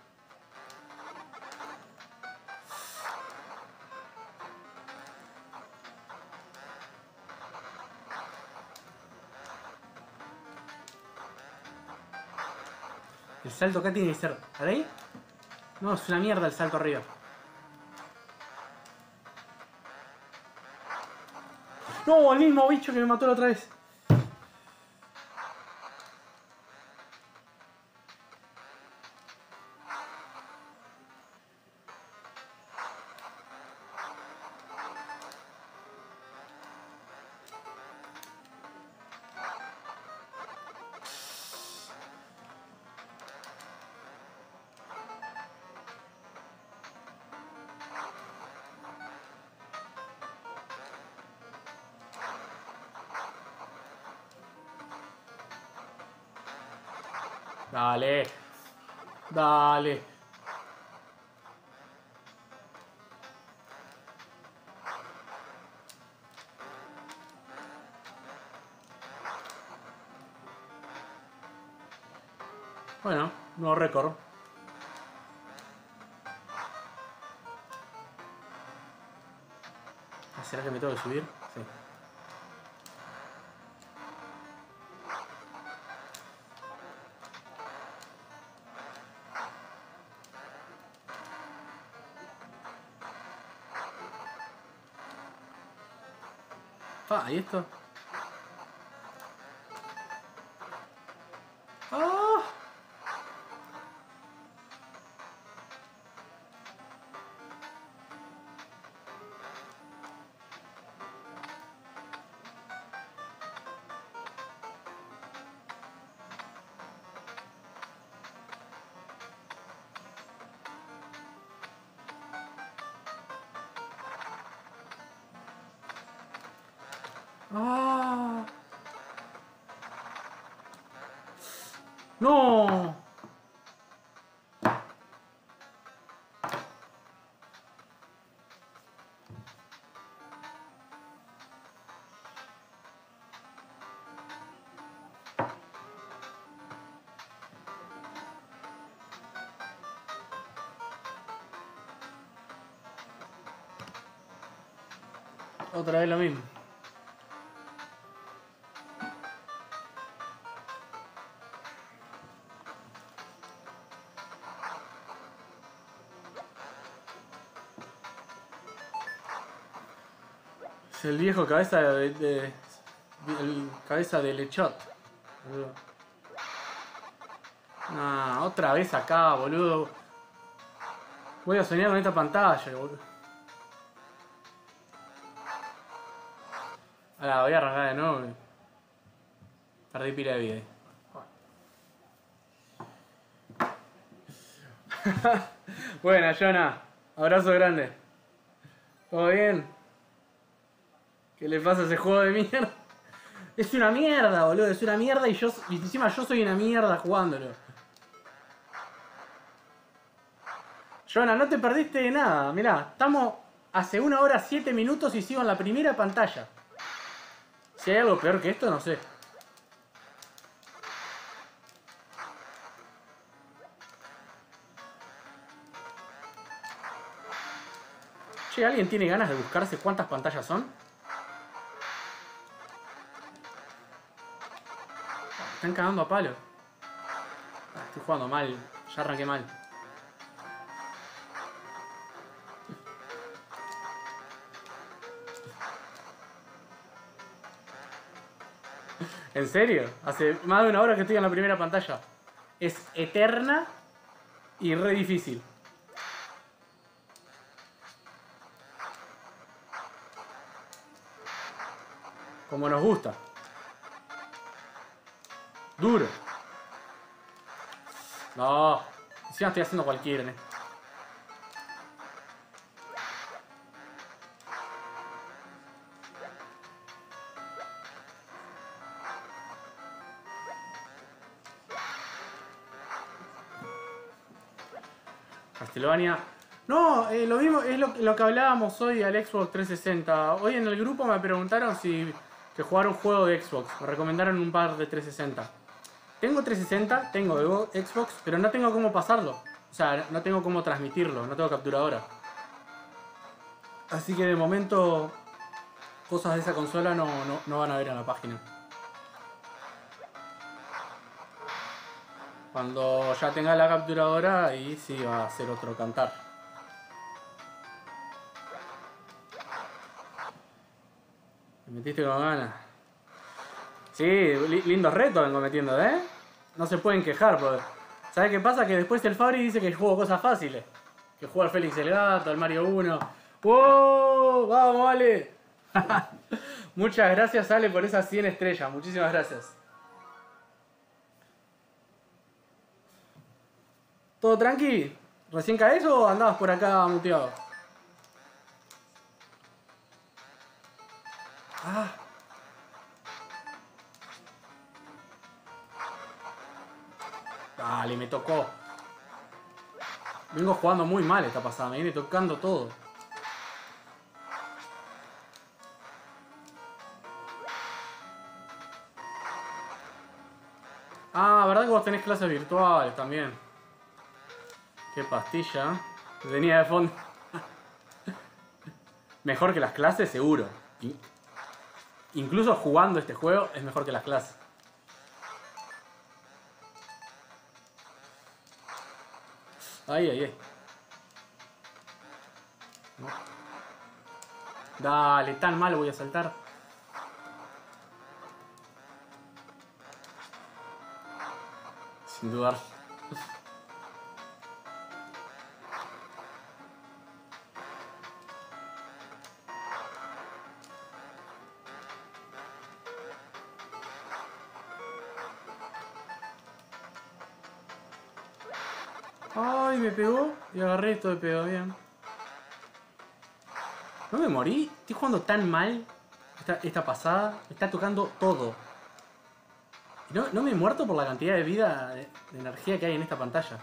El salto acá tiene que ser... ¿ahí? No, es una mierda el salto arriba. No, el mismo bicho que me mató la otra vez. Dale. Dale. Bueno, nuevo récord. ¿Será que me tengo que subir? Sí. Ah, ¿y esto? ¡Ah! ¡Ah! ¡No! Otra vez lo mismo. Es el viejo cabeza de... de el cabeza de lechot. Ah, otra vez acá, boludo. Voy a soñar con esta pantalla, boludo. Ahora voy a arrancar de nuevo. Perdí pila de vida. Buena, Jonah. Abrazo grande. ¿Todo bien? ¿Qué le pasa a ese juego de mierda? Es una mierda, boludo. Es una mierda y yo... Y encima yo soy una mierda jugándolo. Jonah, no te perdiste de nada. Mirá, estamos hace una hora siete minutos y sigo en la primera pantalla. Si hay algo peor que esto, no sé. Che, ¿alguien tiene ganas de buscarse cuántas pantallas son? Están cagando a palo. Ah, estoy jugando mal. Ya arranqué mal. ¿En serio? Hace más de una hora que estoy en la primera pantalla. Es eterna y re difícil. Como nos gusta. Duro. No. Encima estoy haciendo cualquiera, ¿eh? Castlevania. No, eh, lo mismo es lo, lo que hablábamos hoy al Xbox trescientos sesenta. Hoy en el grupo me preguntaron si que jugar un juego de Xbox. Me recomendaron un par de trescientos sesenta. Tengo trescientos sesenta, tengo Xbox, pero no tengo cómo pasarlo. O sea, no tengo cómo transmitirlo, no tengo capturadora. Así que de momento cosas de esa consola no, no, no van a ver en la página. Cuando ya tenga la capturadora, ahí sí va a ser otro cantar. Me metiste con ganas. Sí, li lindos retos vengo metiendo, ¿eh? No se pueden quejar, porque... ¿Sabes qué pasa? Que después el Fabri dice que juego cosas fáciles. Que juega al Félix el Gato, al Mario uno. ¡Wow! ¡Vamos, Ale! Muchas gracias, Ale, por esas cien estrellas. Muchísimas gracias. ¿Todo tranqui? ¿Recién caes o andabas por acá muteado? Ah. Dale, me tocó. Vengo jugando muy mal esta pasada, me viene tocando todo. Ah, ¿verdad que vos tenés clases virtuales también? Qué pastilla. Venía de fondo. Mejor que las clases, seguro. Incluso jugando este juego es mejor que las clases. Ay, ay, ay. No. Dale, tan mal voy a saltar. Sin dudar. Ay, me pegó y agarré esto de pedo, bien. No me morí, estoy jugando tan mal esta, esta pasada, me está tocando todo. No, no me he muerto por la cantidad de vida, de, de energía que hay en esta pantalla.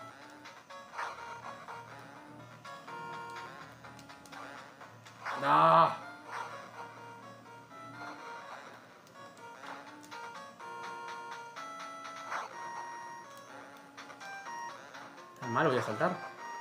¡No! ¿Tan malo voy a saltar?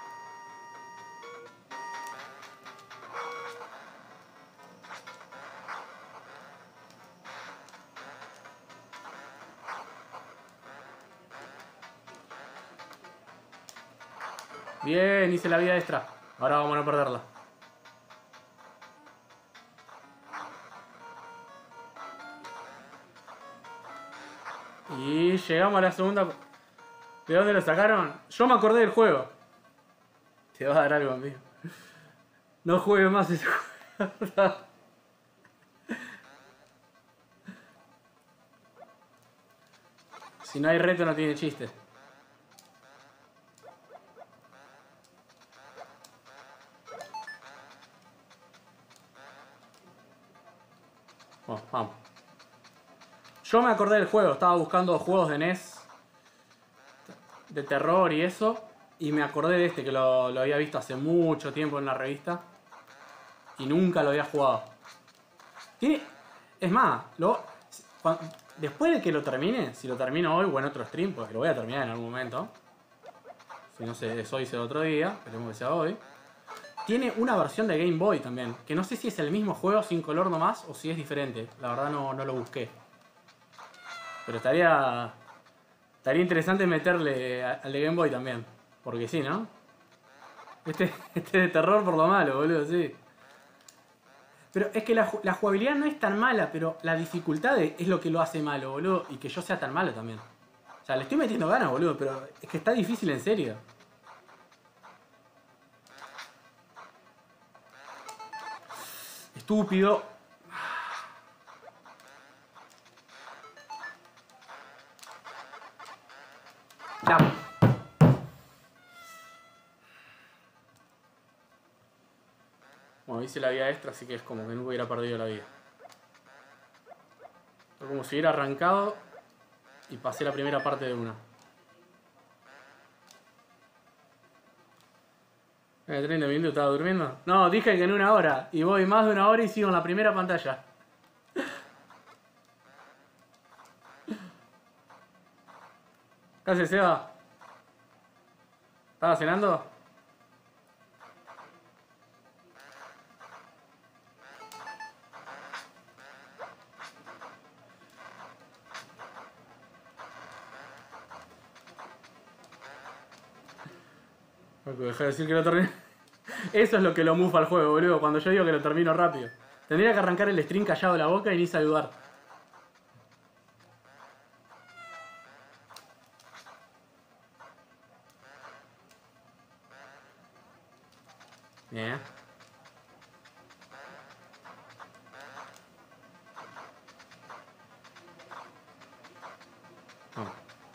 Bien, hice la vida extra. Ahora vamos a no perderla. Y llegamos a la segunda. ¿De dónde lo sacaron? Yo me acordé del juego. Te va a dar algo, amigo. No juegues más ese juego. Si no hay reto no tiene chiste. Bueno, vamos. Yo me acordé del juego, estaba buscando juegos de N E S de terror y eso, y me acordé de este que lo, lo había visto hace mucho tiempo en la revista y nunca lo había jugado. Tiene, es más, lo, cuando, después de que lo termine, si lo termino hoy o en otro stream, porque lo voy a terminar en algún momento, si no sé, es hoy, será otro día, esperemos que sea hoy. Tiene una versión de Game Boy también, que no sé si es el mismo juego sin color nomás o si es diferente. La verdad no, no lo busqué. Pero estaría estaría interesante meterle al de Game Boy también. Porque sí, ¿no? Este, este de terror por lo malo, boludo, sí. Pero es que la, la jugabilidad no es tan mala, pero la dificultad es lo que lo hace malo, boludo. Y que yo sea tan malo también. O sea, le estoy metiendo ganas, boludo, pero es que está difícil en serio. Estúpido. Ya. Bueno, hice la vida extra, así que es como que no hubiera perdido la vida. Fue como si hubiera arrancado y pasé la primera parte de una. ¿En treinta minutos estaba durmiendo? No, dije que en una hora. Y voy más de una hora y sigo en la primera pantalla. ¿Qué haces, Seba? ¿Estabas cenando? Deja de decir que lo terminé. Eso es lo que lo mufa al juego, boludo. Cuando yo digo que lo termino rápido. Tendría que arrancar el stream callado la boca y ni saludar. Bien. Vamos.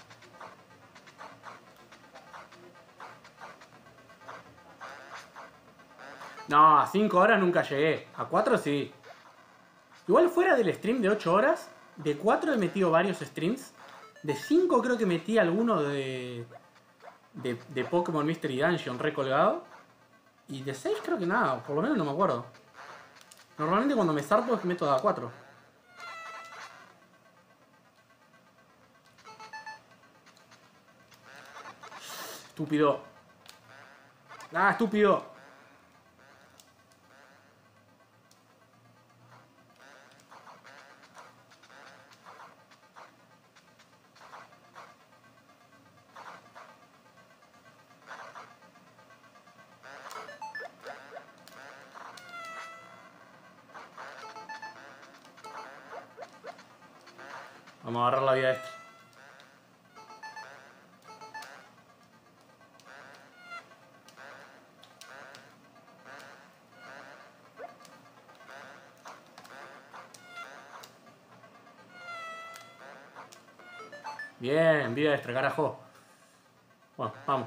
No, a cinco horas nunca llegué. A cuatro sí. Igual fuera del stream de ocho horas, de cuatro he metido varios streams. De cinco creo que metí alguno de, de, de Pokémon Mystery Dungeon recolgado. Y de seis creo que nada, por lo menos no me acuerdo. Normalmente cuando me zarpo es que meto a cuatro. Estúpido. Ah, estúpido. Vamos a agarrar la vida extra. Bien, vida extra, carajo. Bueno, vamos.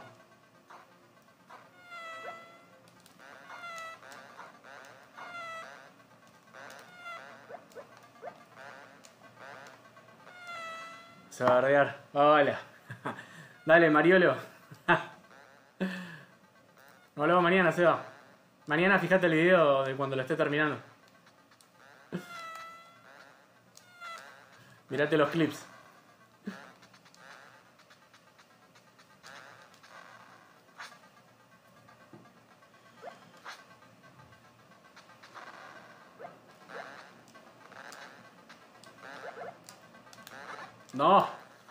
Se va a bardear. Hola. Dale, Mariolo. Nos vemos mañana, Seba. Mañana fíjate el video de cuando lo esté terminando. Mirate los clips. No.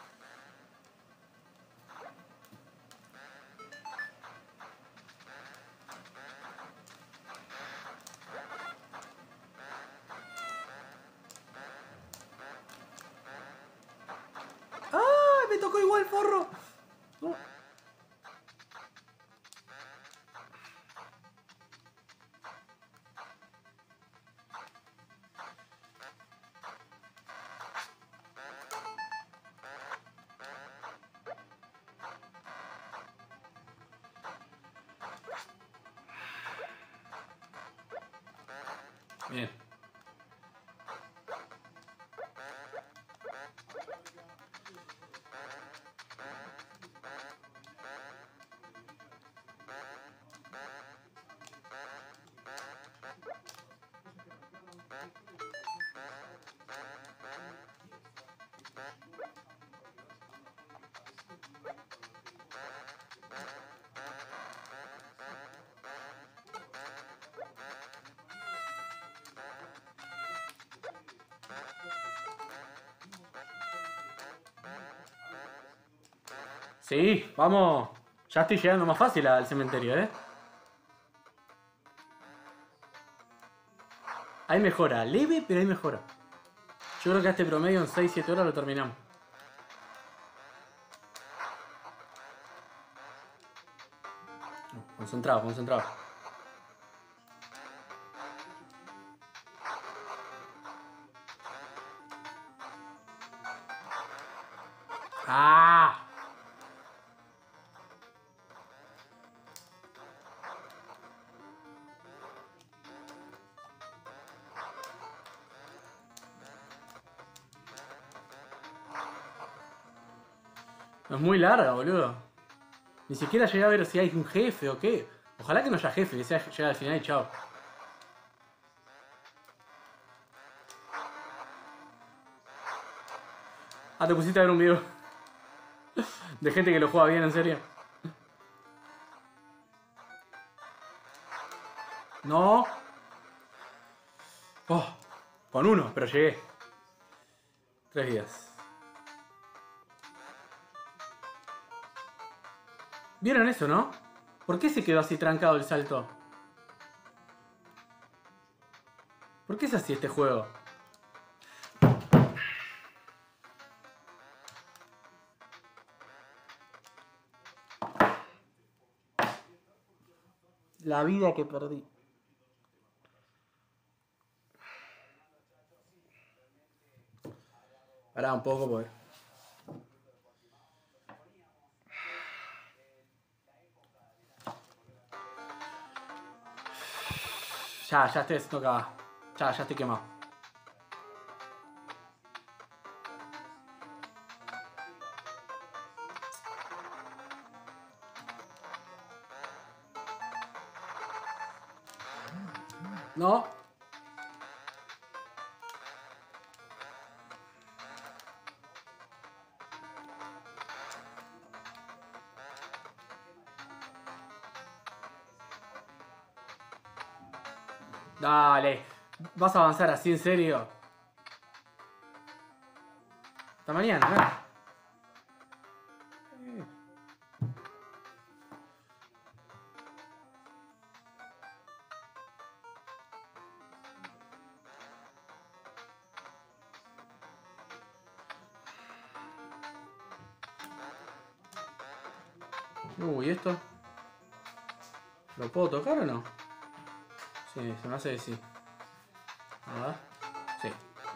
¡Ah! Me tocó igual, forro. No. Bien. Sí, vamos. Ya estoy llegando más fácil al cementerio, ¿eh? Hay mejora. Leve, pero hay mejora. Yo creo que a este promedio en seis siete horas lo terminamos. Concentrado, concentrado. ¡Ah! Es muy larga, boludo. Ni siquiera llegué a ver si hay un jefe o qué. Ojalá que no haya jefe, que sea llegar al final y chao. Ah, te pusiste a ver un video de gente que lo juega bien, en serio. No. Oh, con uno, pero llegué. Tres días. ¿Vieron eso, no? ¿Por qué se quedó así trancado el salto? ¿Por qué es así este juego? La vida que perdí. Pará un poco, pues. Ya, ya estoy haciendo acá. Ya, ya estoy quemado. No. Dale. ¿Vas a avanzar así en serio? Hasta mañana, ¿eh? Uy, ¿y esto? ¿Lo puedo tocar o no? Sí, se me hace que sí. A ver. Sí.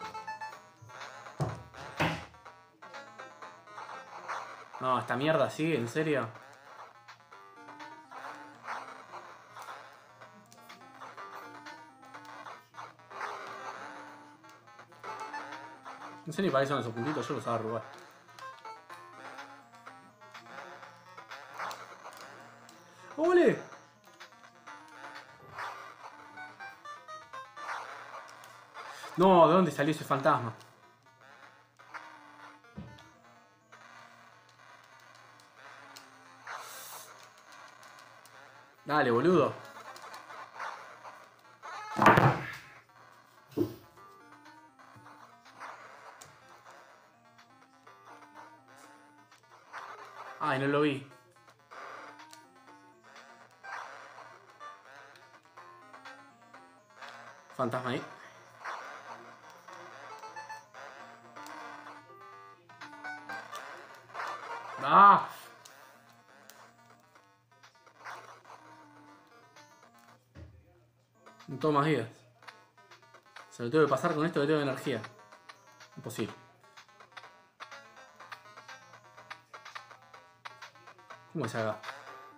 No, esta mierda sigue, ¿en serio? No sé ni para qué son esos puntitos, yo los hago arrugar. ¡Ole! No, ¿de dónde salió ese fantasma? Dale, boludo. Ay, no lo vi. Fantasma ahí. ¡Ah! No tengo más vidas. Se lo tengo que pasar con esto que tengo de energía. Imposible. ¿Cómo se haga?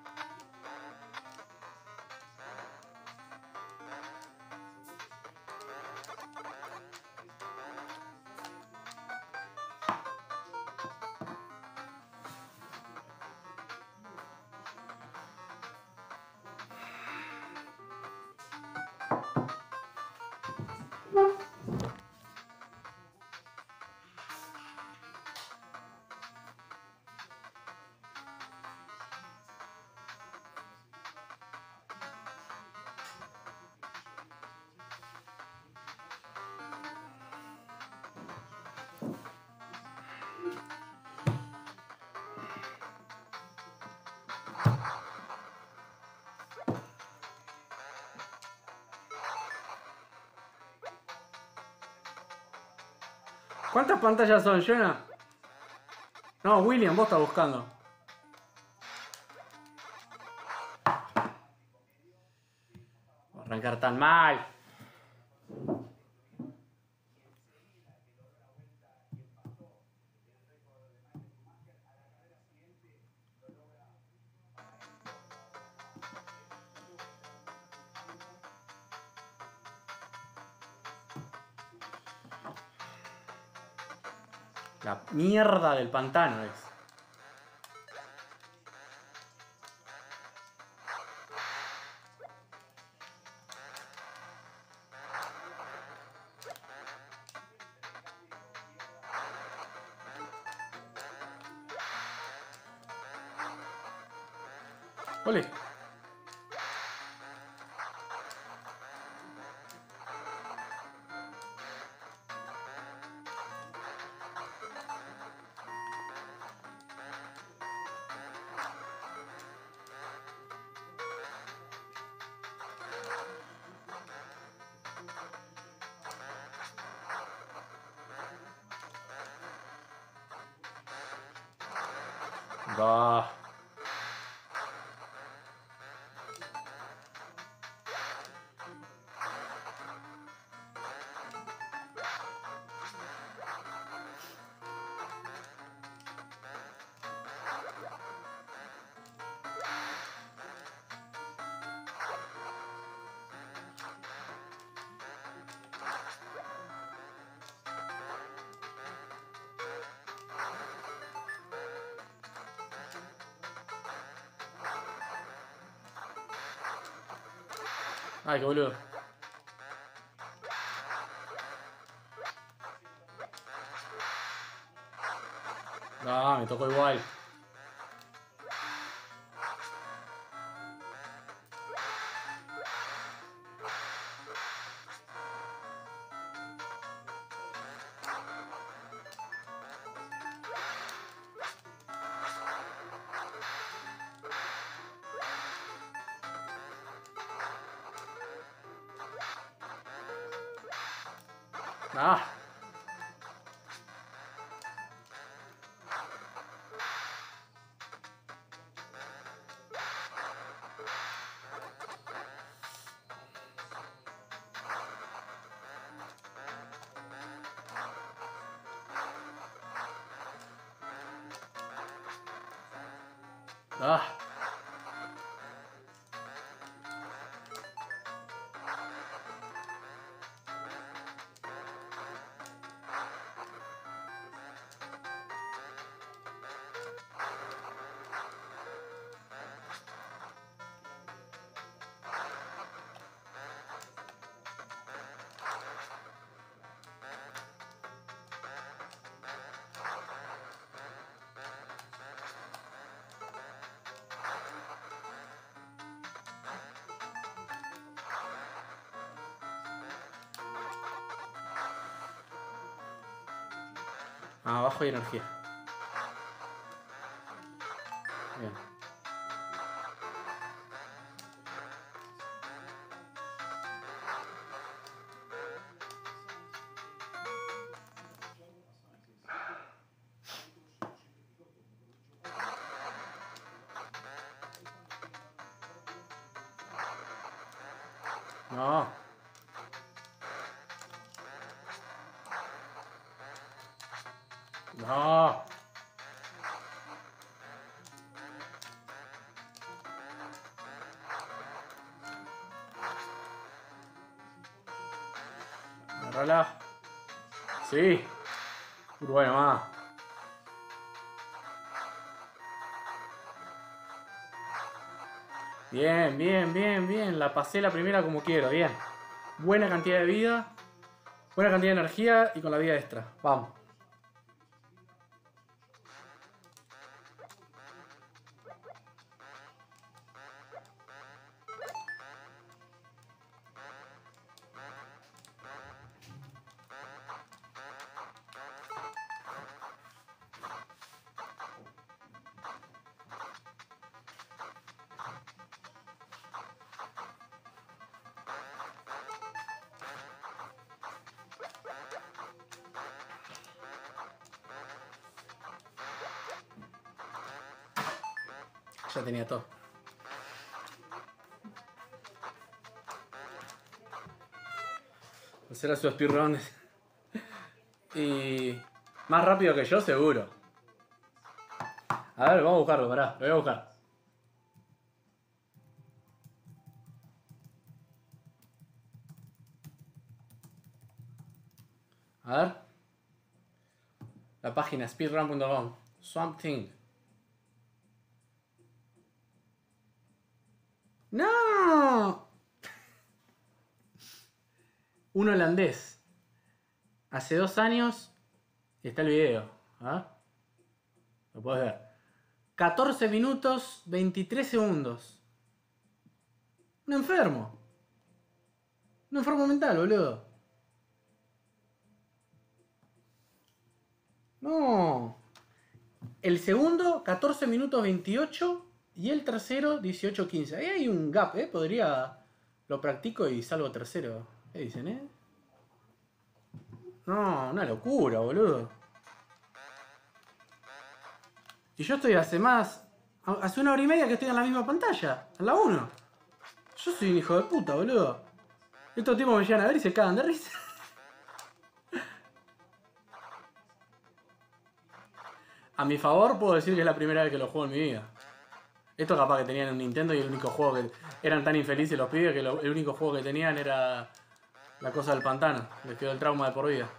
¿Cuántas pantallas son, Jonah? No, William, vos estás buscando. Va a arrancar tan mal. La mierda del pantano es. Ole. Va. Ay, qué boludo. Ah, me tocó igual. Ah. Ah. Ah, abajo hay energía. Bien. No. No. Agarrala. Sí. Uruguay nomás. Bien, bien, bien, bien. La pasé la primera como quiero, bien. Buena cantidad de vida. Buena cantidad de energía y con la vida extra. Vamos. Ya tenía todo. Será su speedrun. Y más rápido que yo, seguro. A ver, vamos a buscarlo, pará, lo voy a buscar. A ver. La página speedrun punto com. Swamp Thing. ¡No! Un holandés. Hace dos años está el video. ¿Ah? Lo puedes ver. catorce minutos veintitrés segundos. Un enfermo. Un enfermo mental, boludo. No. El segundo, catorce minutos veintiocho. Y el tercero, dieciocho quince. Ahí hay un gap, ¿eh? Podría... Lo practico y salgo tercero. ¿Qué dicen, eh? No, una locura, boludo. Y yo estoy hace más... Hace una hora y media que estoy en la misma pantalla. En la uno. Yo soy un hijo de puta, boludo. Estos tipos me llegan a ver y se cagan de risa. A mi favor puedo decir que es la primera vez que lo juego en mi vida. Esto capaz que tenían un Nintendo y el único juego que... Eran tan infelices los pibes que lo, el único juego que tenían era... La cosa del pantano. Les quedó el trauma de por vida.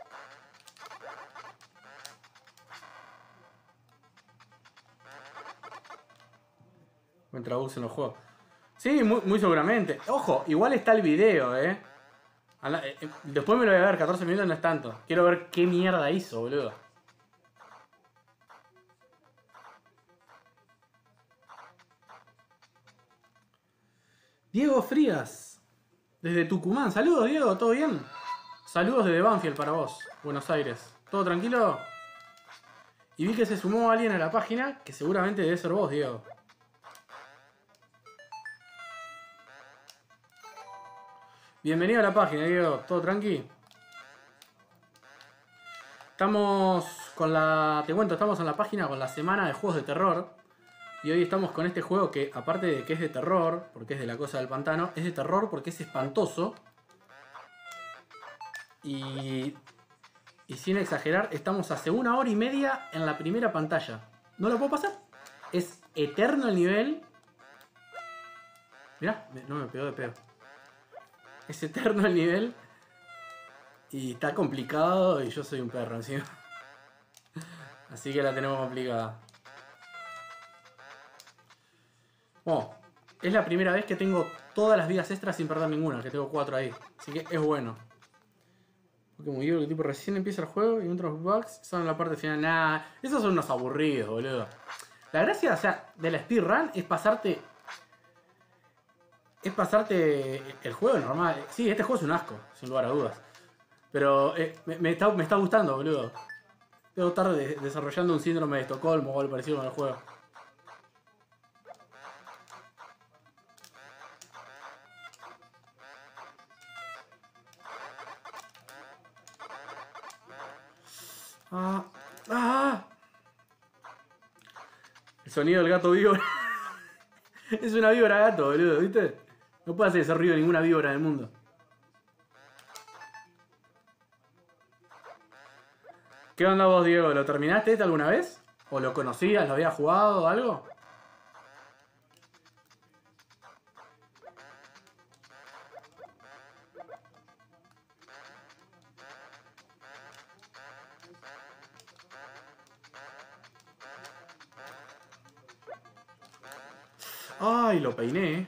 Me traducen los juegos. Sí, muy, muy seguramente. Ojo, igual está el video, eh. Después me lo voy a ver, catorce minutos no es tanto. Quiero ver qué mierda hizo, boludo. Diego Frías, desde Tucumán. Saludos, Diego, ¿todo bien? Saludos desde Banfield para vos, Buenos Aires. ¿Todo tranquilo? Y vi que se sumó alguien a la página, que seguramente debe ser vos, Diego. Bienvenido a la página, Diego. ¿Todo tranqui? Estamos con la... Te cuento, estamos en la página con la semana de juegos de terror. Y hoy estamos con este juego que, aparte de que es de terror, porque es de la cosa del pantano, es de terror porque es espantoso. Y... Y sin exagerar, estamos hace una hora y media en la primera pantalla. ¿No lo puedo pasar? Es eterno el nivel. Mirá, no me pegó de pedo. Es eterno el nivel. Y está complicado y yo soy un perro encima. Así que la tenemos complicada. Oh, es la primera vez que tengo todas las vidas extras sin perder ninguna, que tengo cuatro ahí. Así que es bueno. Porque muy bien, que tipo recién empieza el juego y otros bugs son en la parte final. Nah, esos son unos aburridos, boludo. La gracia, o sea, de la speedrun es pasarte... Es pasarte el juego normal. Sí, este juego es un asco, sin lugar a dudas. Pero eh, me, me, está, me está gustando, boludo. Debo estar de desarrollando un síndrome de Estocolmo o algo parecido con el juego. Ah, ah. El sonido del gato víbora. Es una víbora gato, boludo, ¿viste? No puede hacer ese ruido ninguna víbora en el mundo. ¿Qué onda vos, Diego? ¿Lo terminaste este alguna vez? ¿O lo conocías? ¿Lo habías jugado o algo? Ay, lo peiné.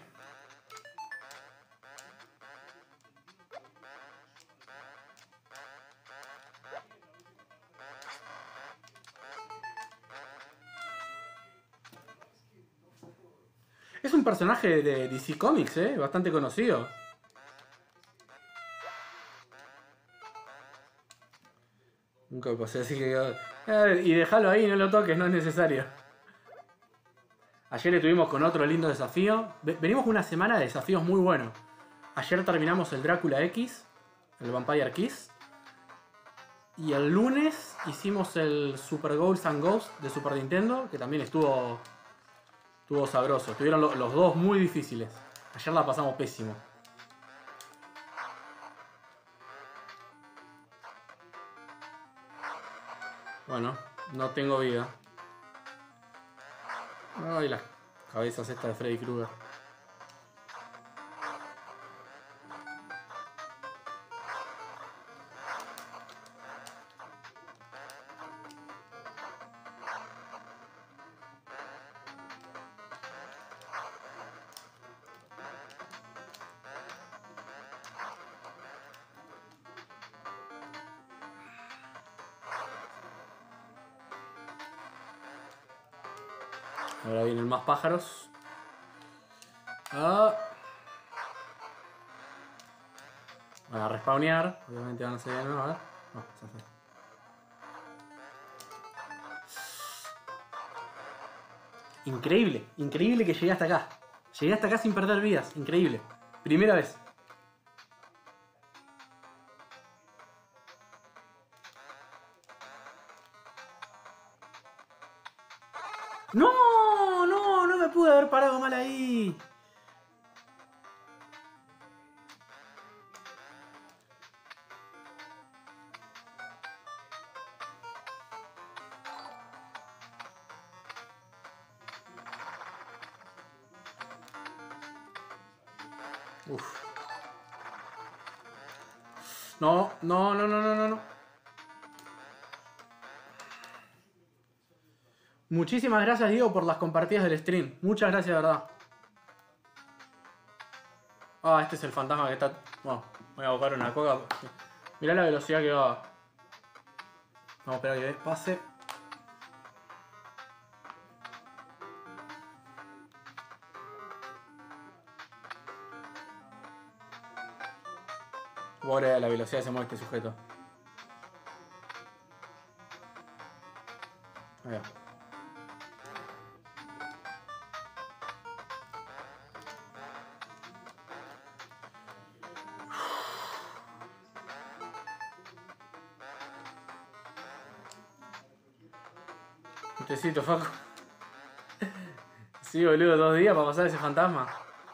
Es un personaje de D C Comics, eh, bastante conocido. Nunca me pasé, así que... Eh, y déjalo ahí, no lo toques, no es necesario. Ayer estuvimos con otro lindo desafío. Venimos con una semana de desafíos muy buenos. Ayer terminamos el Drácula X, el Vampire Kiss. Y el lunes hicimos el Super Ghosts and Ghosts de Super Nintendo, que también estuvo, estuvo sabroso. Estuvieron lo, los dos muy difíciles. Ayer la pasamos pésimo. Bueno, no tengo vida. Ay, las cabezas estas de Freddy Krueger. Ahora vienen más pájaros. Ah. Van a respawnear. Obviamente van a salir de nuevo. A ver. No, se fue. Increíble. Increíble que llegué hasta acá. Llegué hasta acá sin perder vidas. Increíble. Primera vez. ¡No! ¡No! No me pude haber parado mal ahí. Uf. No, no, no, no, no, no, no. Muchísimas gracias, Diego, por las compartidas del stream. Muchas gracias, de verdad. Ah, este es el fantasma que está... Bueno, voy a buscar una coca. Mirá la velocidad que va. Vamos a esperar que pase. Voy a ver la velocidad que se mueve este sujeto. Ahí va. Un tecito, Facu. Sí, boludo, dos días para pasar ese fantasma.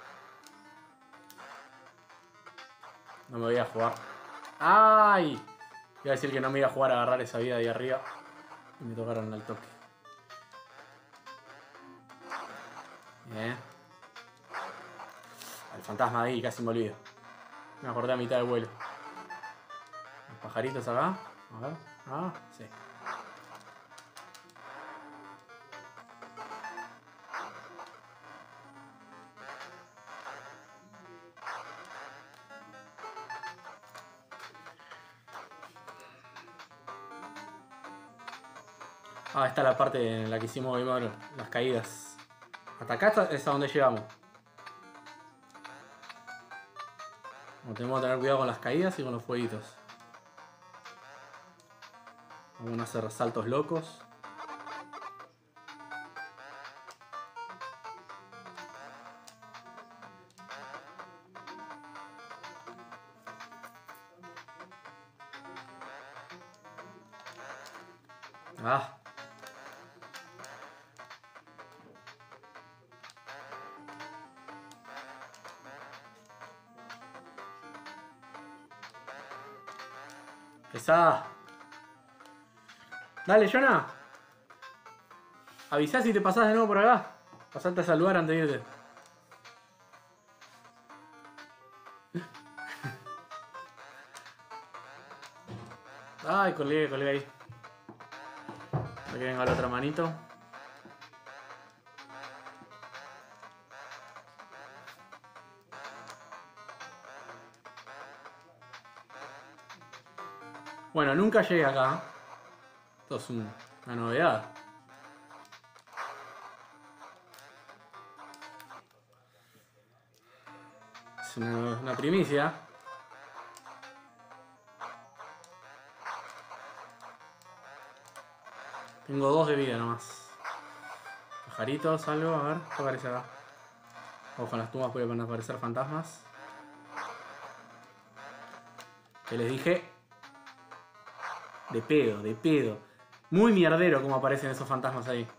No me voy a jugar. ¡Ay! Iba a decir que no me iba a jugar a agarrar esa vida de ahí arriba. Y me tocaron al toque. Bien. El fantasma ahí, casi me olvido. Me acordé a mitad del vuelo. Los pajaritos acá. A ver. Ah, sí. Ah, esta es la parte en la que hicimos bueno, las caídas. Hasta acá es a donde llegamos. Bueno, tenemos que tener cuidado con las caídas y con los fueguitos. Vamos a hacer saltos locos. Ah. Pesada. Dale, Jonah. Avisá si te pasás de nuevo por acá. Pasate a saludar antes de irte. Ay, colgué, colgué ahí. Aquí venga la otra manito. Bueno, nunca llegué acá. Esto es un, una novedad. Es una, una primicia. Tengo dos de vida nomás. Pajaritos, algo, a ver, ¿qué aparece acá? Ojo, en las tumbas pueden aparecer fantasmas. Que les dije. De pedo, de pedo. Muy mierdero como aparecen esos fantasmas ahí.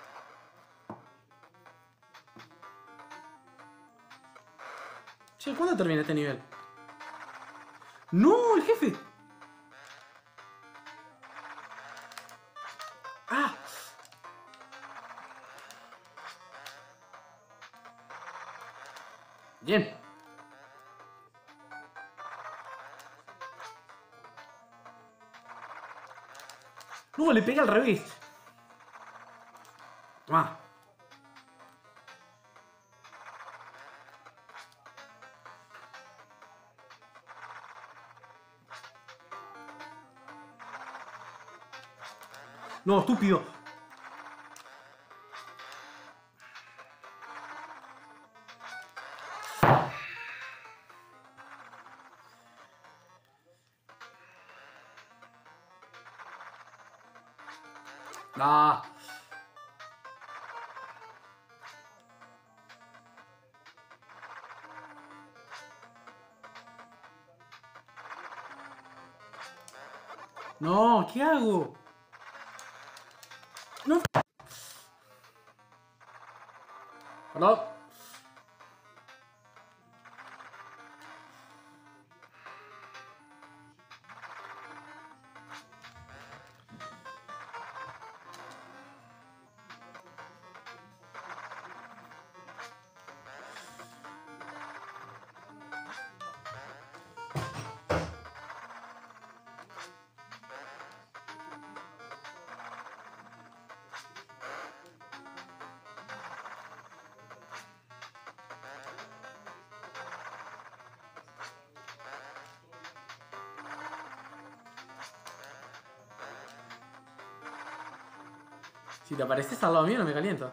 Che, ¿cuándo termina este nivel? ¡No! ¡El jefe! ¡Ah! Bien. No, le pega al revés. Toma. No, estúpido. Ah. No, ¿qué hago? No. Perdón. Si te apareces al lado mío no me caliento.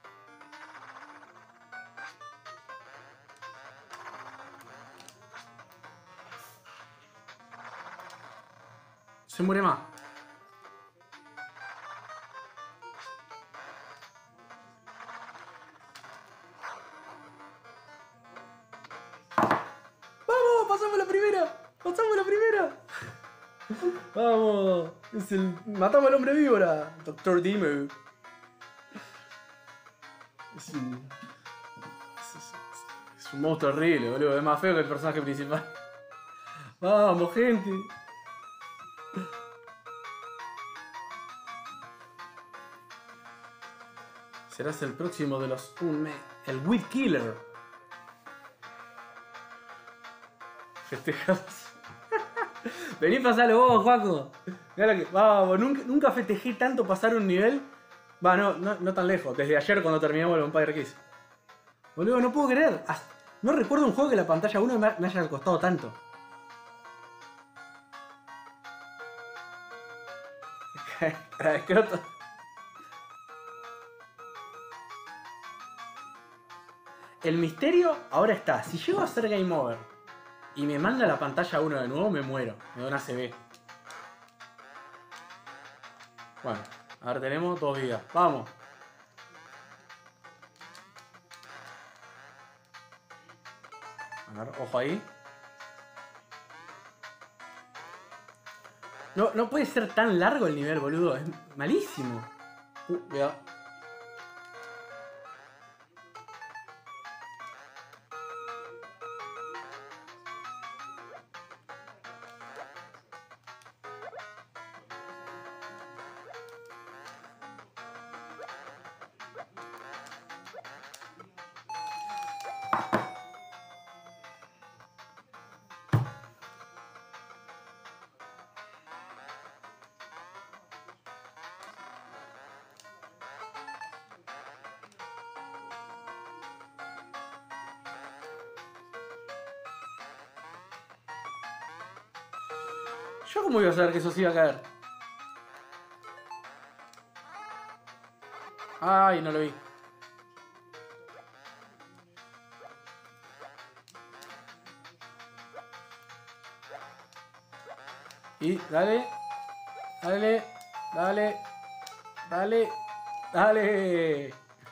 Se muere más. ¡Vamos! ¡Pasamos la primera! ¡Pasamos la primera! ¡Vamos! Es el... Matamos al hombre víbora. doctor Demo. Es un... Es, es, es un monstruo horrible, boludo. Es más feo que el personaje principal. ¡Vamos, gente! Serás el próximo de los Unme. El Weed Killer. Festejamos. Vení, pasalo vos, Juaco. Mirá lo que... Vamos, nunca, nunca festejé tanto pasar un nivel. Va, no, no, no tan lejos. Desde ayer cuando terminamos el Vampire Kiss. Boludo, no puedo creer. No recuerdo un juego que la pantalla uno me haya costado tanto. Escroto. El misterio ahora está. Si llego a hacer Game Over y me manda la pantalla uno de nuevo, me muero. Me da una C B. Bueno, ahora tenemos dos vidas. Vamos. A ver, ojo ahí. No, no puede ser tan largo el nivel, boludo. Es malísimo. Uh, cuidado. ¿Yo cómo iba a saber que eso se iba a caer? Ay, no lo vi. Y dale. Dale. Dale. Dale. Dale.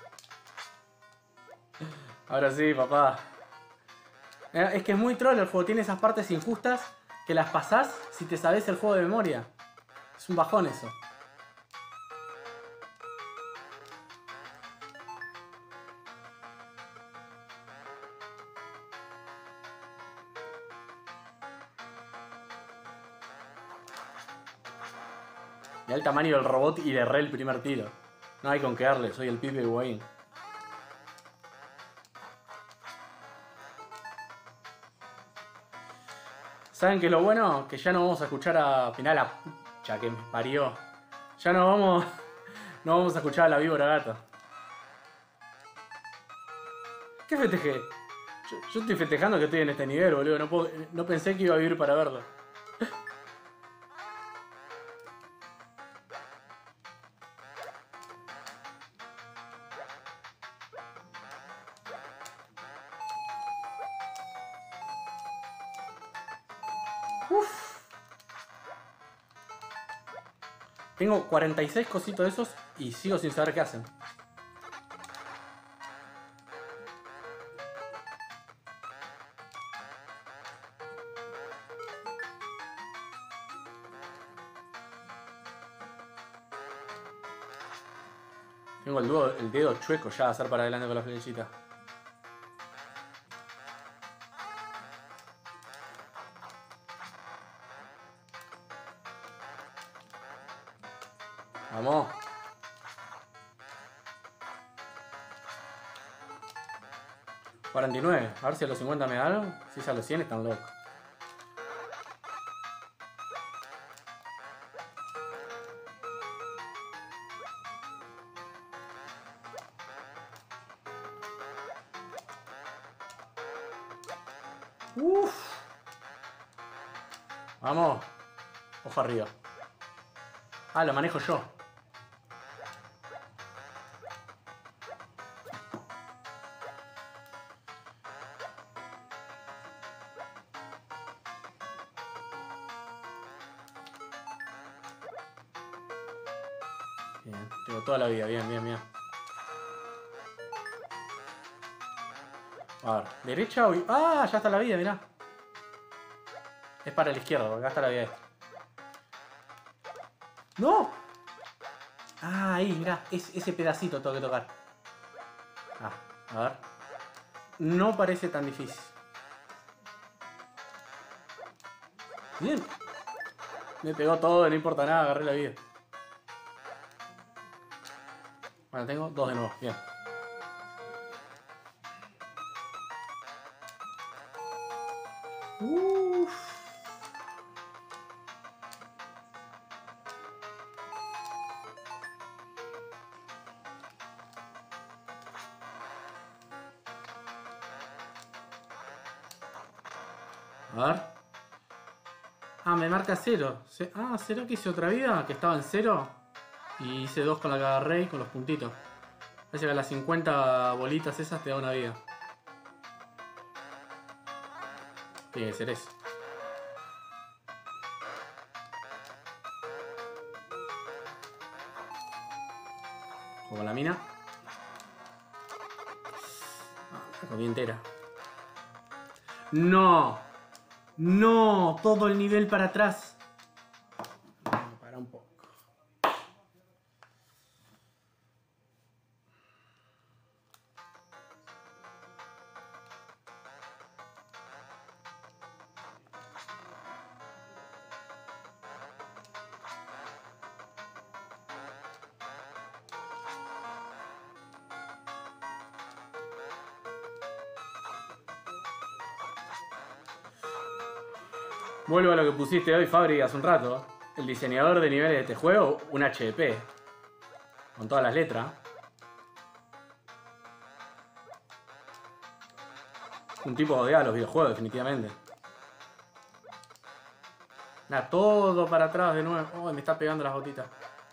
Ahora sí, papá. Es que es muy troll el juego. Tiene esas partes injustas que las pasás si te sabes el juego de memoria. Es un bajón eso. Y al tamaño del robot y le erré el primer tiro. No hay con qué darle, soy el pibe Wayne. ¿Saben qué es lo bueno? Que ya no vamos a escuchar a Pinal a pucha que me parió. Ya no vamos. No vamos a escuchar a la víbora gata. ¿Qué festejé? Yo, yo estoy festejando que estoy en este nivel, boludo. No, puedo, no pensé que iba a vivir para verlo. Uf. Tengo cuarenta y seis cositos de esos y sigo sin saber qué hacen. Tengo el, dedo, el dedo chueco ya a hacer para adelante con la flechita. Vamos. cuarenta y nueve. A ver si a los cincuenta me da algo. Si es a los cien están locos. Uff. Vamos. Ojo arriba. Ah, lo manejo yo. Bien, tengo toda la vida, bien, bien, bien. A ver, derecha o... Ah, ya está la vida, mirá. Es para la izquierda, porque acá está la vida esta. ¡No! Ah, ahí, mirá, es, ese pedacito tengo que tocar. Ah, a ver. No parece tan difícil. Bien. Me pegó todo, no importa nada, agarré la vida. Bueno, tengo dos de nuevo, bien. Uff. A ver. Ah, me marca cero. Ah, ¿será que hice otra vida? Que estaba en cero. Y hice dos con la que agarré y con los puntitos. Parece que a las cincuenta bolitas esas te da una vida. Tiene que ser eso. Ojo con la mina. Ah, la comí entera. ¡No! ¡No! Todo el nivel para atrás. Para un poco. Vuelvo a lo que pusiste hoy, Fabri, hace un rato. El diseñador de niveles de este juego, un H D P. Con todas las letras. Un tipo que odia los videojuegos, definitivamente. Nada, todo para atrás de nuevo. Oh, me está pegando las gotitas.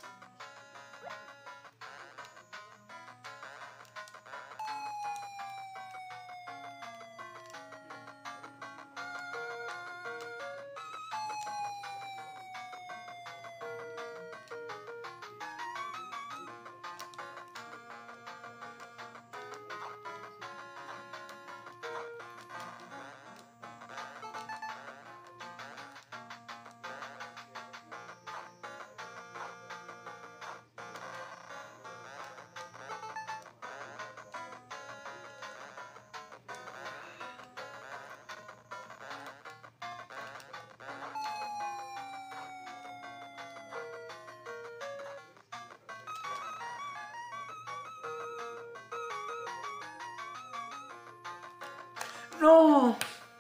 ¡No!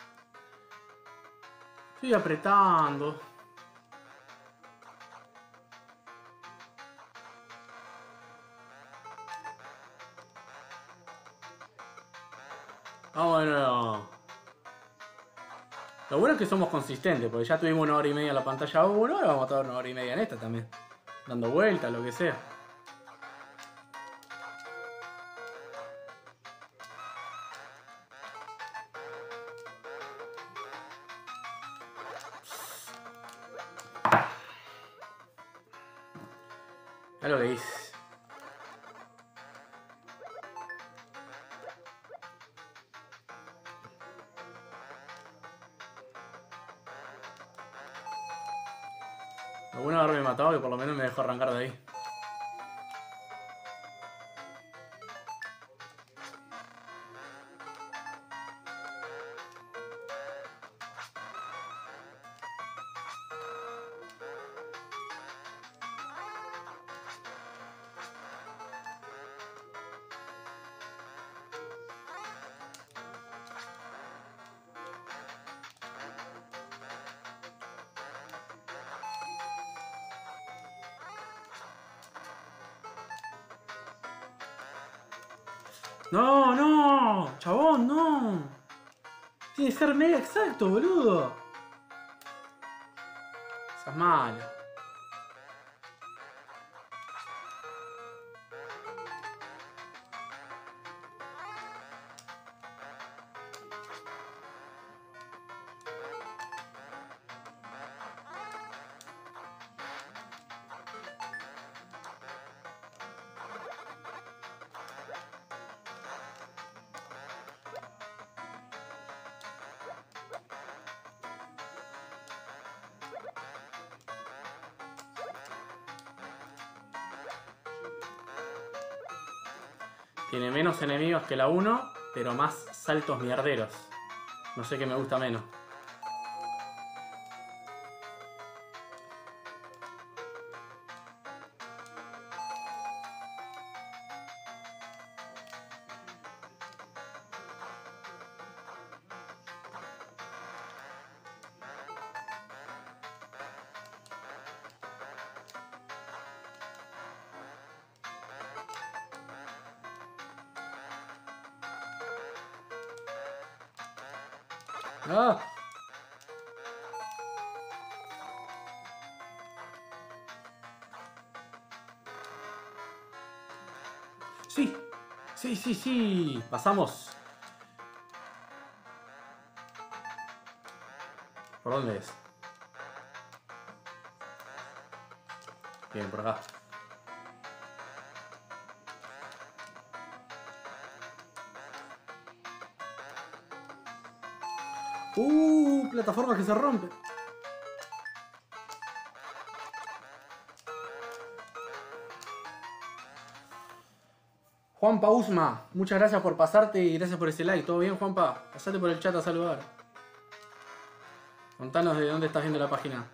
Estoy apretando. Ah, bueno. Lo bueno es que somos consistentes, porque ya tuvimos una hora y media en la pantalla uno, y vamos a estar una hora y media en esta también. Dando vueltas, lo que sea. Ya lo veis. Lo bueno de haberme matado, que por lo menos me dejó arrancar de ahí. No, no, chabón, no. Tiene que ser mega exacto, boludo. Esas malas. Tiene menos enemigos que la uno, pero más saltos mierderos. No sé qué me gusta menos. ¡Ah! Sí, sí, sí, sí. Pasamos. ¿Por dónde es? Bien, por acá. Uh, plataformas que se rompen. Juanpa Usma, muchas gracias por pasarte y gracias por ese like. ¿Todo bien, Juanpa? Pasate por el chat a saludar. Contanos de dónde estás viendo la página.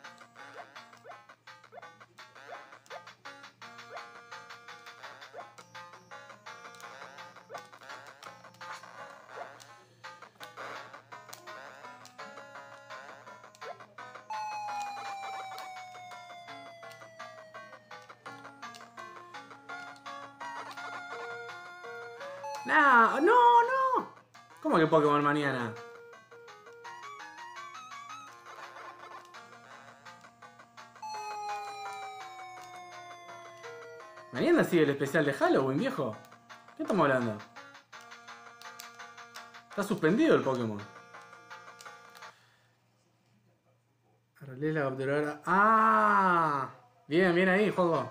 No, no, no. ¿Cómo que Pokémon mañana? Mañana sigue el especial de Halloween, viejo. ¿Qué estamos hablando? Está suspendido el Pokémon. Arreglé la capturadora. ¡Ah! Bien, bien ahí, juego.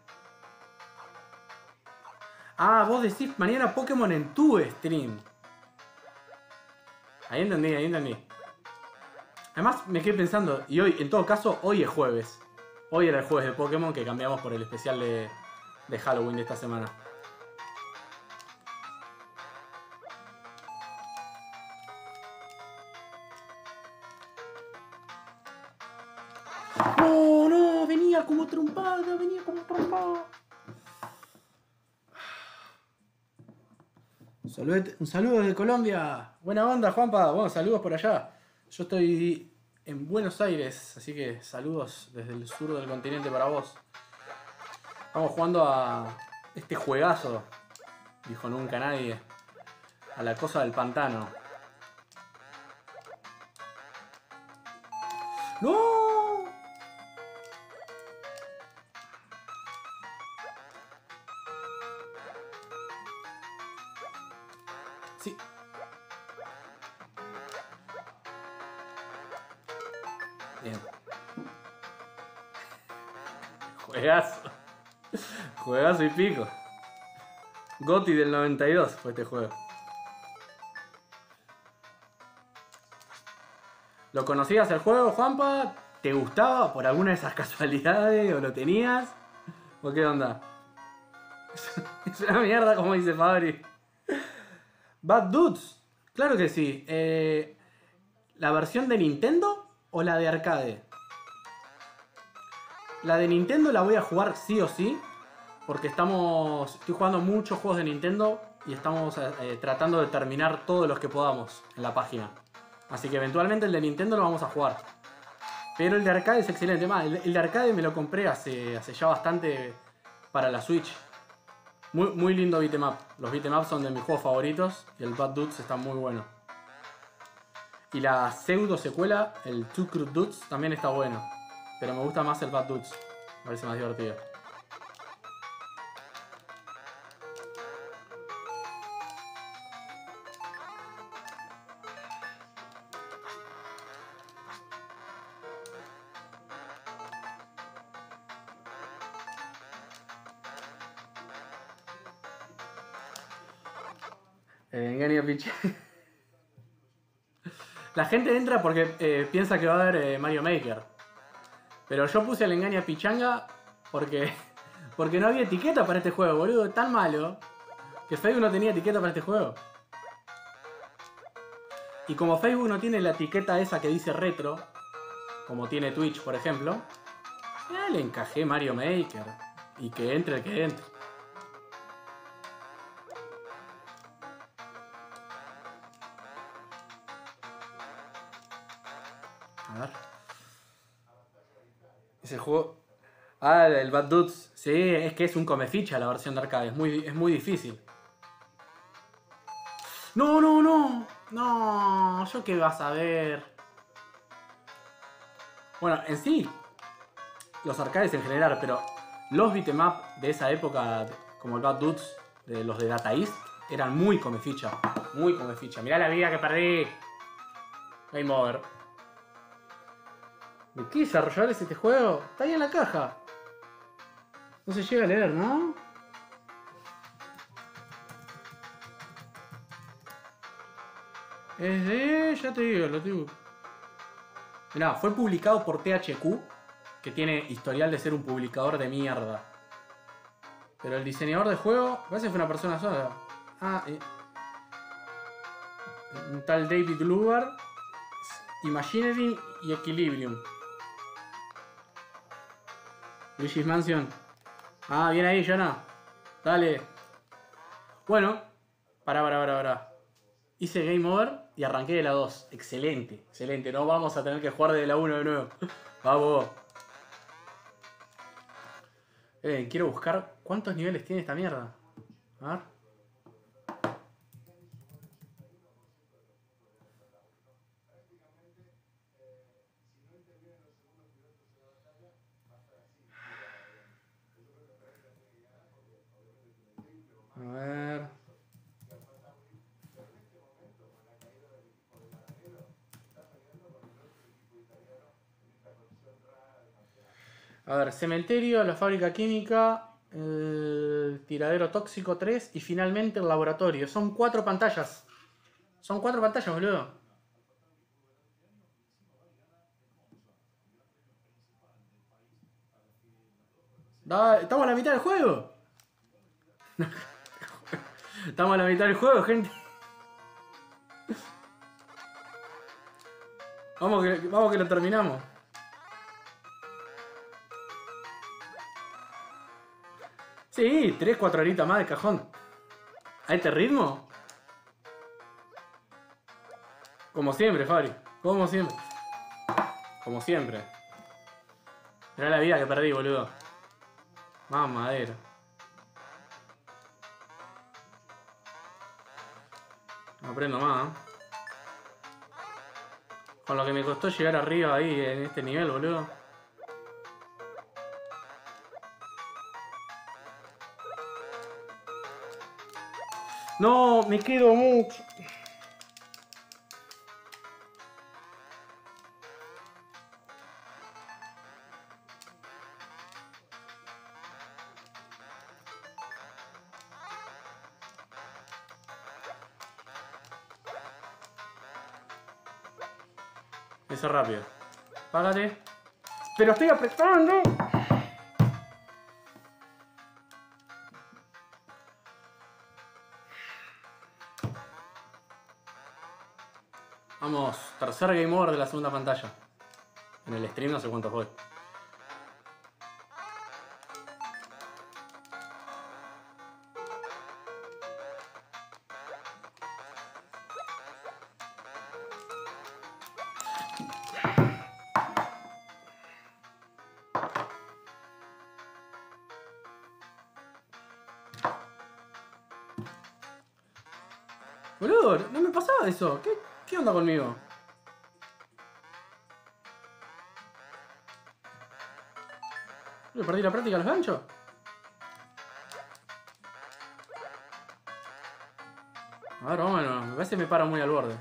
Ah, vos decís mañana Pokémon en tu stream. Ahí entendí, ahí entendí. Además me quedé pensando, y hoy, en todo caso, hoy es jueves. Hoy era el jueves de Pokémon que cambiamos por el especial de, de Halloween de esta semana. No, no, venía como trompada, venía como trompada. Saludete, un saludo desde Colombia. Buena onda, Juanpa. Bueno, saludos por allá. Yo estoy en Buenos Aires, así que saludos desde el sur del continente para vos. Estamos jugando a este juegazo, dijo nunca nadie, a la cosa del pantano. ¡No! Sí. Bien. Juegazo. Juegazo y pico. Goti del noventa y dos fue este juego. ¿Lo conocías el juego, Juanpa? ¿Te gustaba por alguna de esas casualidades o lo tenías? ¿O qué onda? Es una mierda como dice Fabri. Bad Dudes, claro que sí. Eh, ¿La versión de Nintendo o la de arcade? La de Nintendo la voy a jugar sí o sí, porque estamos, estoy jugando muchos juegos de Nintendo y estamos eh, tratando de terminar todos los que podamos en la página. Así que eventualmente el de Nintendo lo vamos a jugar. Pero el de arcade es excelente. Más, el, el de arcade me lo compré hace, hace ya bastante para la Switch. Muy, muy lindo beat'em up. Los beat'em up son de mis juegos favoritos y el Bad Dudes está muy bueno. Y la pseudo secuela, el Two Crude Dudes, también está bueno. Pero me gusta más el Bad Dudes. Me parece más divertido. El engaño piche. La gente entra porque eh, piensa que va a haber eh, Mario Maker. Pero yo puse el engaña pichanga porque, porque no había etiqueta para este juego, boludo. Tan malo que Facebook no tenía etiqueta para este juego. Y como Facebook no tiene la etiqueta esa que dice retro, como tiene Twitch, por ejemplo, ya le encajé Mario Maker. Y que entre el que entre. A ver. Ese juego... Ah, el Bad Dudes. Sí, es que es un come ficha la versión de arcade. Es muy, es muy difícil. No, no, no. No, yo qué vas a ver. Bueno, en sí, los arcades en general, pero los beat'em up de esa época, como el Bad Dudes, de los de Data East, eran muy come ficha. Muy come ficha. Mirá la vida que perdí. Game over. ¿De qué desarrollador es este juego? Está ahí en la caja. No se llega a leer, ¿no? Es de... ya te digo, lo digo. Mirá, fue publicado por T H Q, que tiene historial de ser un publicador de mierda. Pero el diseñador de juego, parece que fue una persona sola. Ah, eh. Un tal David Lugar, Imagineering y Equilibrium. Luigi's Mansion. Ah, bien ahí, Jonah. Dale. Bueno, pará, pará, pará, pará. Hice Game Over y arranqué de la dos. Excelente, excelente. No vamos a tener que jugar de la uno de nuevo. Vamos. Eh, quiero buscar cuántos niveles tiene esta mierda. A ver. A ver. A ver, cementerio, la fábrica química, el tiradero tóxico tres y finalmente el laboratorio. Son cuatro pantallas. Son cuatro pantallas, boludo. Da, estamos a la mitad del juego. Estamos a la mitad del juego, gente. Vamos que, vamos que lo terminamos. Sí, tres, cuatro horitas más de cajón. ¿A este ritmo? Como siempre, Fabri. Como siempre. Como siempre. Mirá la vida que perdí, boludo. Más madera. No aprendo más, ¿eh? Con lo que me costó llegar arriba ahí en este nivel, boludo. No, me quedo mucho. Eso rápido. Págate. Pero estoy apretando. Vamos, tercer game over de la segunda pantalla. En el stream no sé cuántos voy. Boludo, no me pasaba eso. ¿Qué, qué onda conmigo? ¿Le perdí la práctica a los ganchos? A ver, vámonos. Me parece que me para muy al borde.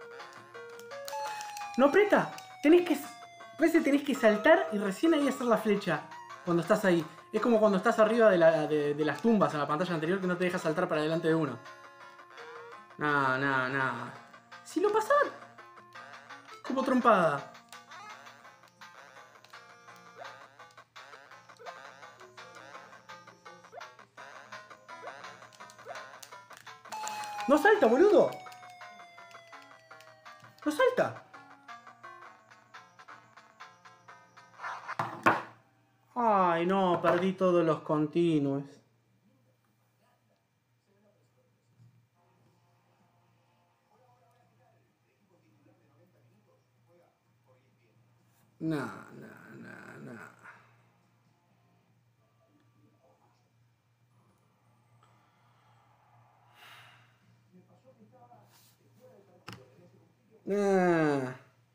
¡No aprieta! Tenés que... A veces tenés que saltar y recién ahí hacer la flecha. Cuando estás ahí. Es como cuando estás arriba de, la, de, de las tumbas en la pantalla anterior que no te deja saltar para delante de uno. No, no, no. Si lo pasar. Como trompada. ¡No salta, boludo! ¡No salta! Ay, no, perdí todos los continuos. No, no, no, no. Nah.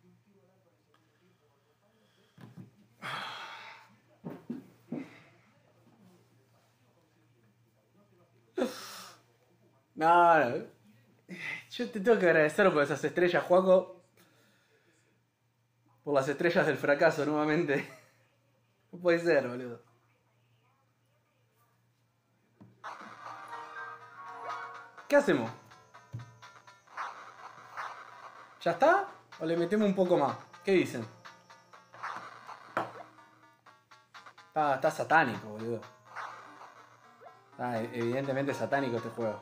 No, yo te tengo que agradecer por esas estrellas, Juaco. Por las estrellas del fracaso, nuevamente. No puede ser, boludo. ¿Qué hacemos? ¿Ya está? ¿O le metemos un poco más? ¿Qué dicen? Está, está satánico, boludo. Está evidentemente satánico este juego.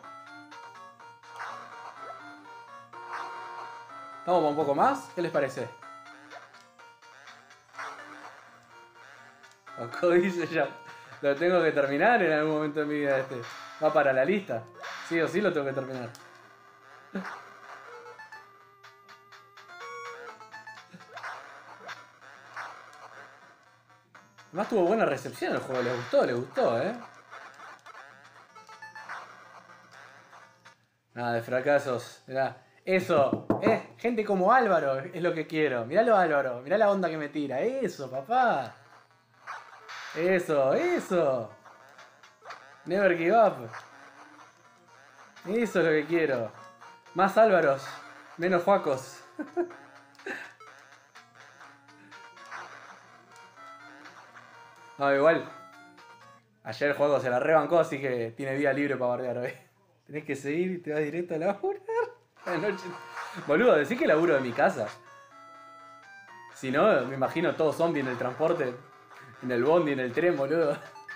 ¿Vamos un poco más? ¿Qué les parece? Oco dice ya, lo tengo que terminar en algún momento de mi vida este. Va para la lista. Sí o sí lo tengo que terminar. Además tuvo buena recepción el juego, le gustó, le gustó, eh. Nada de fracasos, mirá. Eso, eh, gente como Álvaro es lo que quiero. Miralo Álvaro, mirá la onda que me tira. Eso, papá. Eso, eso. Never give up. Eso es lo que quiero. Más Álvaros, menos Juacos. No, igual. Ayer el juego se la rebancó, así que tiene vía libre para bardear hoy. Tenés que seguir y te vas directo a laburar. La noche. Boludo, decí que laburo de mi casa. Si no, me imagino todo zombie en el transporte. En el bondi, en el tren, boludo.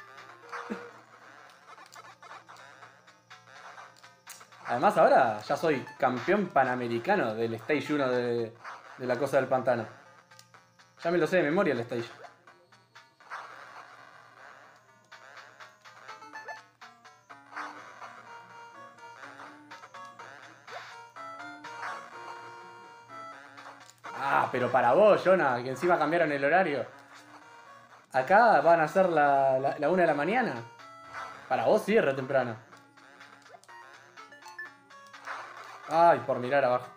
Además ahora ya soy campeón panamericano del Stage uno de, de la cosa del pantano. Ya me lo sé de memoria el Stage. Ah, pero para vos, Jonah, que encima cambiaron el horario. Acá van a ser la, la, la una de la mañana. Para vos sí es re temprano. Ay, por mirar abajo.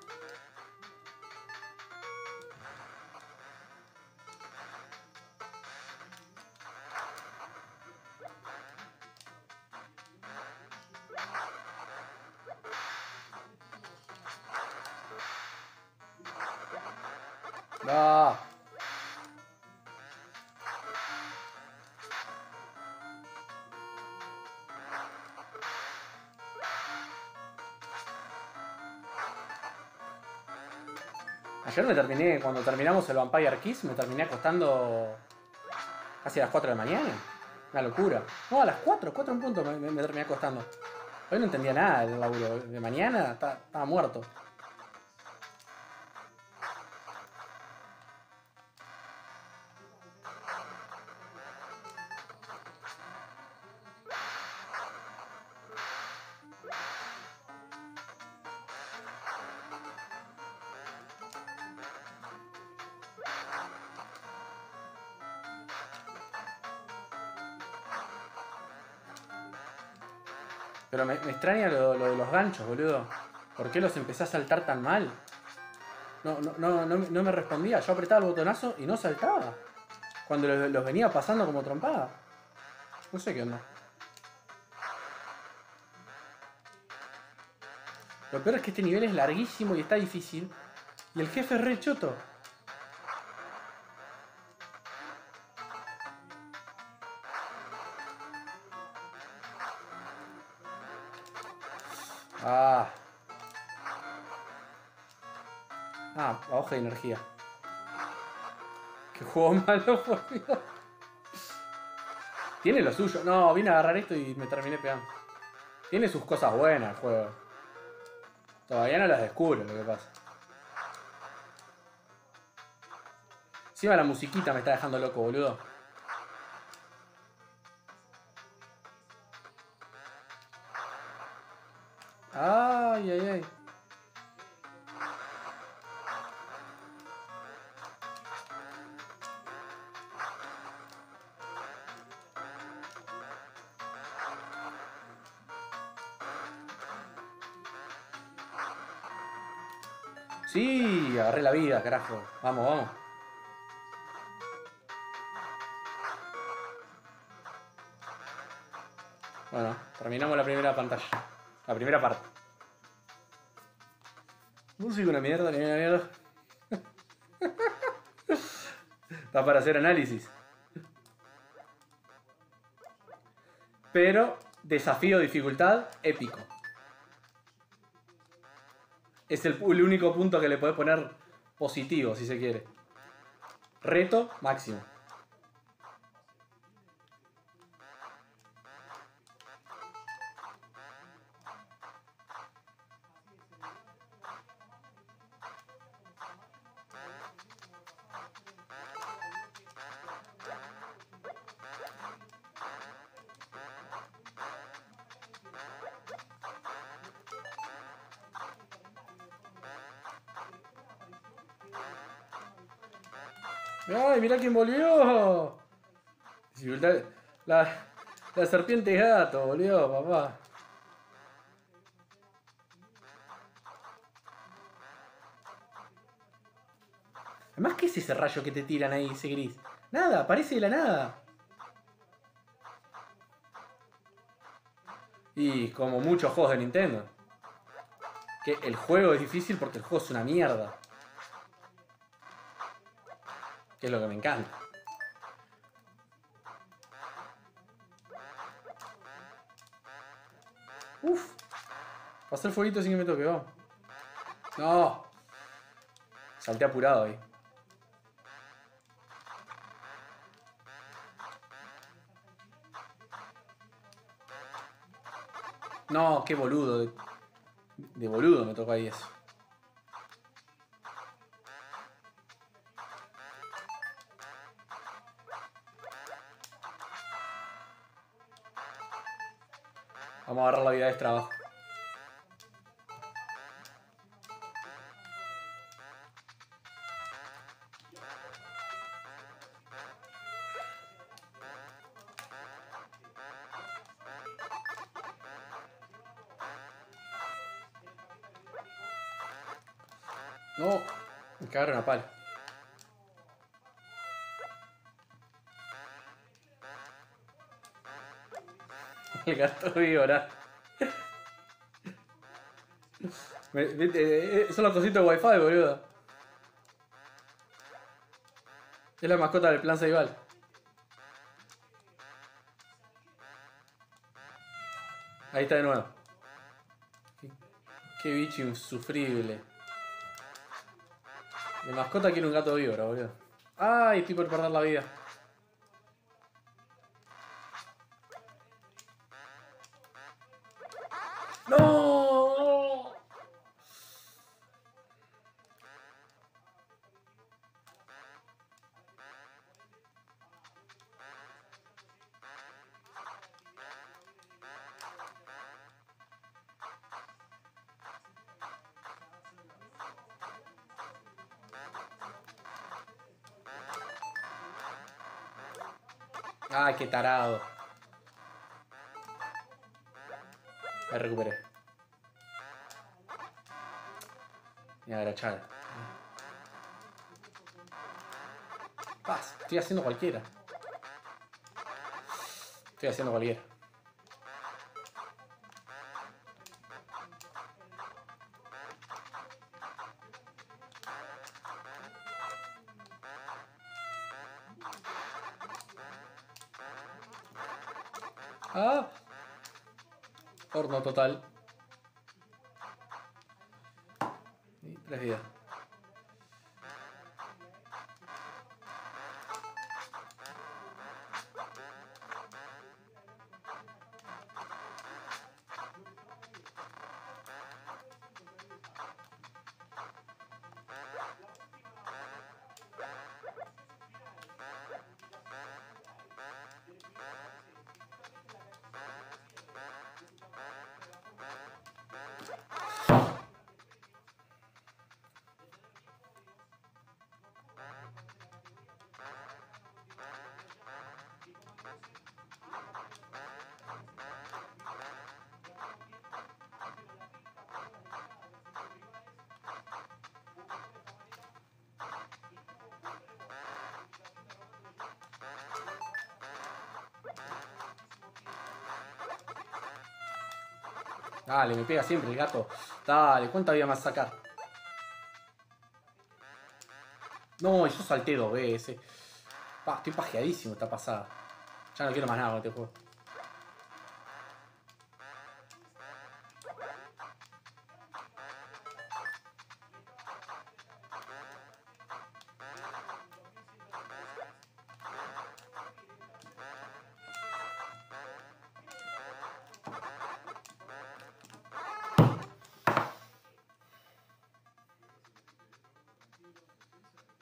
No. Ayer me terminé, cuando terminamos el Vampire Kiss, me terminé acostando casi a las cuatro de la mañana. Una locura. No, a las cuatro, cuatro en punto me, me, me terminé acostando. Hoy no entendía nada del laburo. De mañana estaba, estaba muerto. Pero me, me extraña lo, lo de los ganchos, boludo. ¿Por qué los empecé a saltar tan mal? No, no, no, no, no me respondía. Yo apretaba el botonazo y no saltaba. Cuando los, los venía pasando como trompada. No sé qué onda. Lo peor es que este nivel es larguísimo y está difícil. Y el jefe es re choto. Ah. Ah, la hoja de energía. Qué juego malo, por Dios. Tiene lo suyo. No, vine a agarrar esto y me terminé pegando. Tiene sus cosas buenas el juego. Todavía no las descubro lo que pasa. Encima la musiquita me está dejando loco, boludo. Ay, ay, ay. Sí, agarré la vida, carajo. Vamos, vamos. Bueno, terminamos la primera pantalla. La primera parte. Música una mierda, ni una mierda. Está para hacer análisis. Pero, desafío, dificultad, épico. Es el, el único punto que le podés poner positivo, si se quiere. Reto máximo. ¡Ay, mirá quién volvió! Dificultad. La, la serpiente gato volvió, papá. Además, ¿qué es ese rayo que te tiran ahí, ese gris? Nada, aparece de la nada. Y como muchos juegos de Nintendo. Que el juego es difícil porque el juego es una mierda. Que es lo que me encanta. Uf. Pasó el fueguito sin que me toque, vamos. No. Salté apurado ahí. No, qué boludo. De, de boludo me tocó ahí eso. Vamos a agarrar la vida de extra abajo. No, me cagaron a palo. El gato víbora. Son los cositos de wifi, boludo. Es la mascota del plan Ceibal. Ahí está de nuevo. Qué, qué bicho insufrible. De mascota quiero un gato víbora, boludo. Ay, estoy por perder la vida. ¡No! Ay, qué tarado. Me recuperé. Voy a agachar. Paz, estoy haciendo cualquiera. Estoy haciendo cualquiera. Ah. Horno total. Y tres vidas. Dale, me pega siempre el gato. Dale, ¿cuánta vida más sacar? No, yo salté dos veces. Pa, estoy pajeadísimo esta pasada. Ya no quiero más nada con este juego.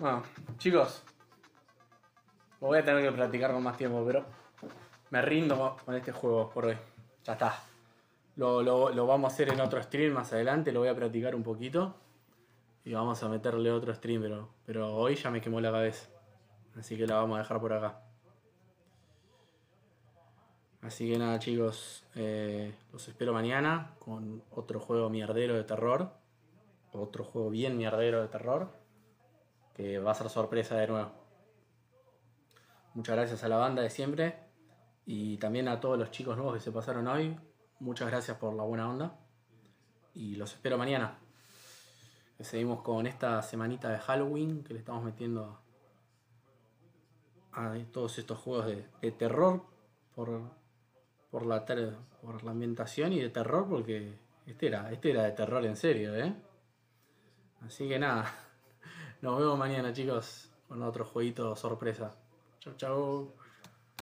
Bueno, chicos. Lo voy a tener que practicar con más tiempo, pero me rindo con este juego por hoy. Ya está. Lo, lo, lo vamos a hacer en otro stream más adelante, lo voy a practicar un poquito. Y vamos a meterle otro stream, pero, pero hoy ya me quemó la cabeza. Así que la vamos a dejar por acá. Así que nada, chicos, eh, los espero mañana con otro juego mierdero de terror. Otro juego bien mierdero de terror. Que va a ser sorpresa de nuevo. Muchas gracias a la banda de siempre. Y también a todos los chicos nuevos que se pasaron hoy. Muchas gracias por la buena onda. Y los espero mañana. Que seguimos con esta semanita de Halloween que le estamos metiendo a todos estos juegos de, de terror por, por, la ter, por la ambientación y de terror porque este era, este era de terror en serio, ¿eh? Así que nada, nos vemos mañana, chicos, con otro jueguito sorpresa. Chau, chau.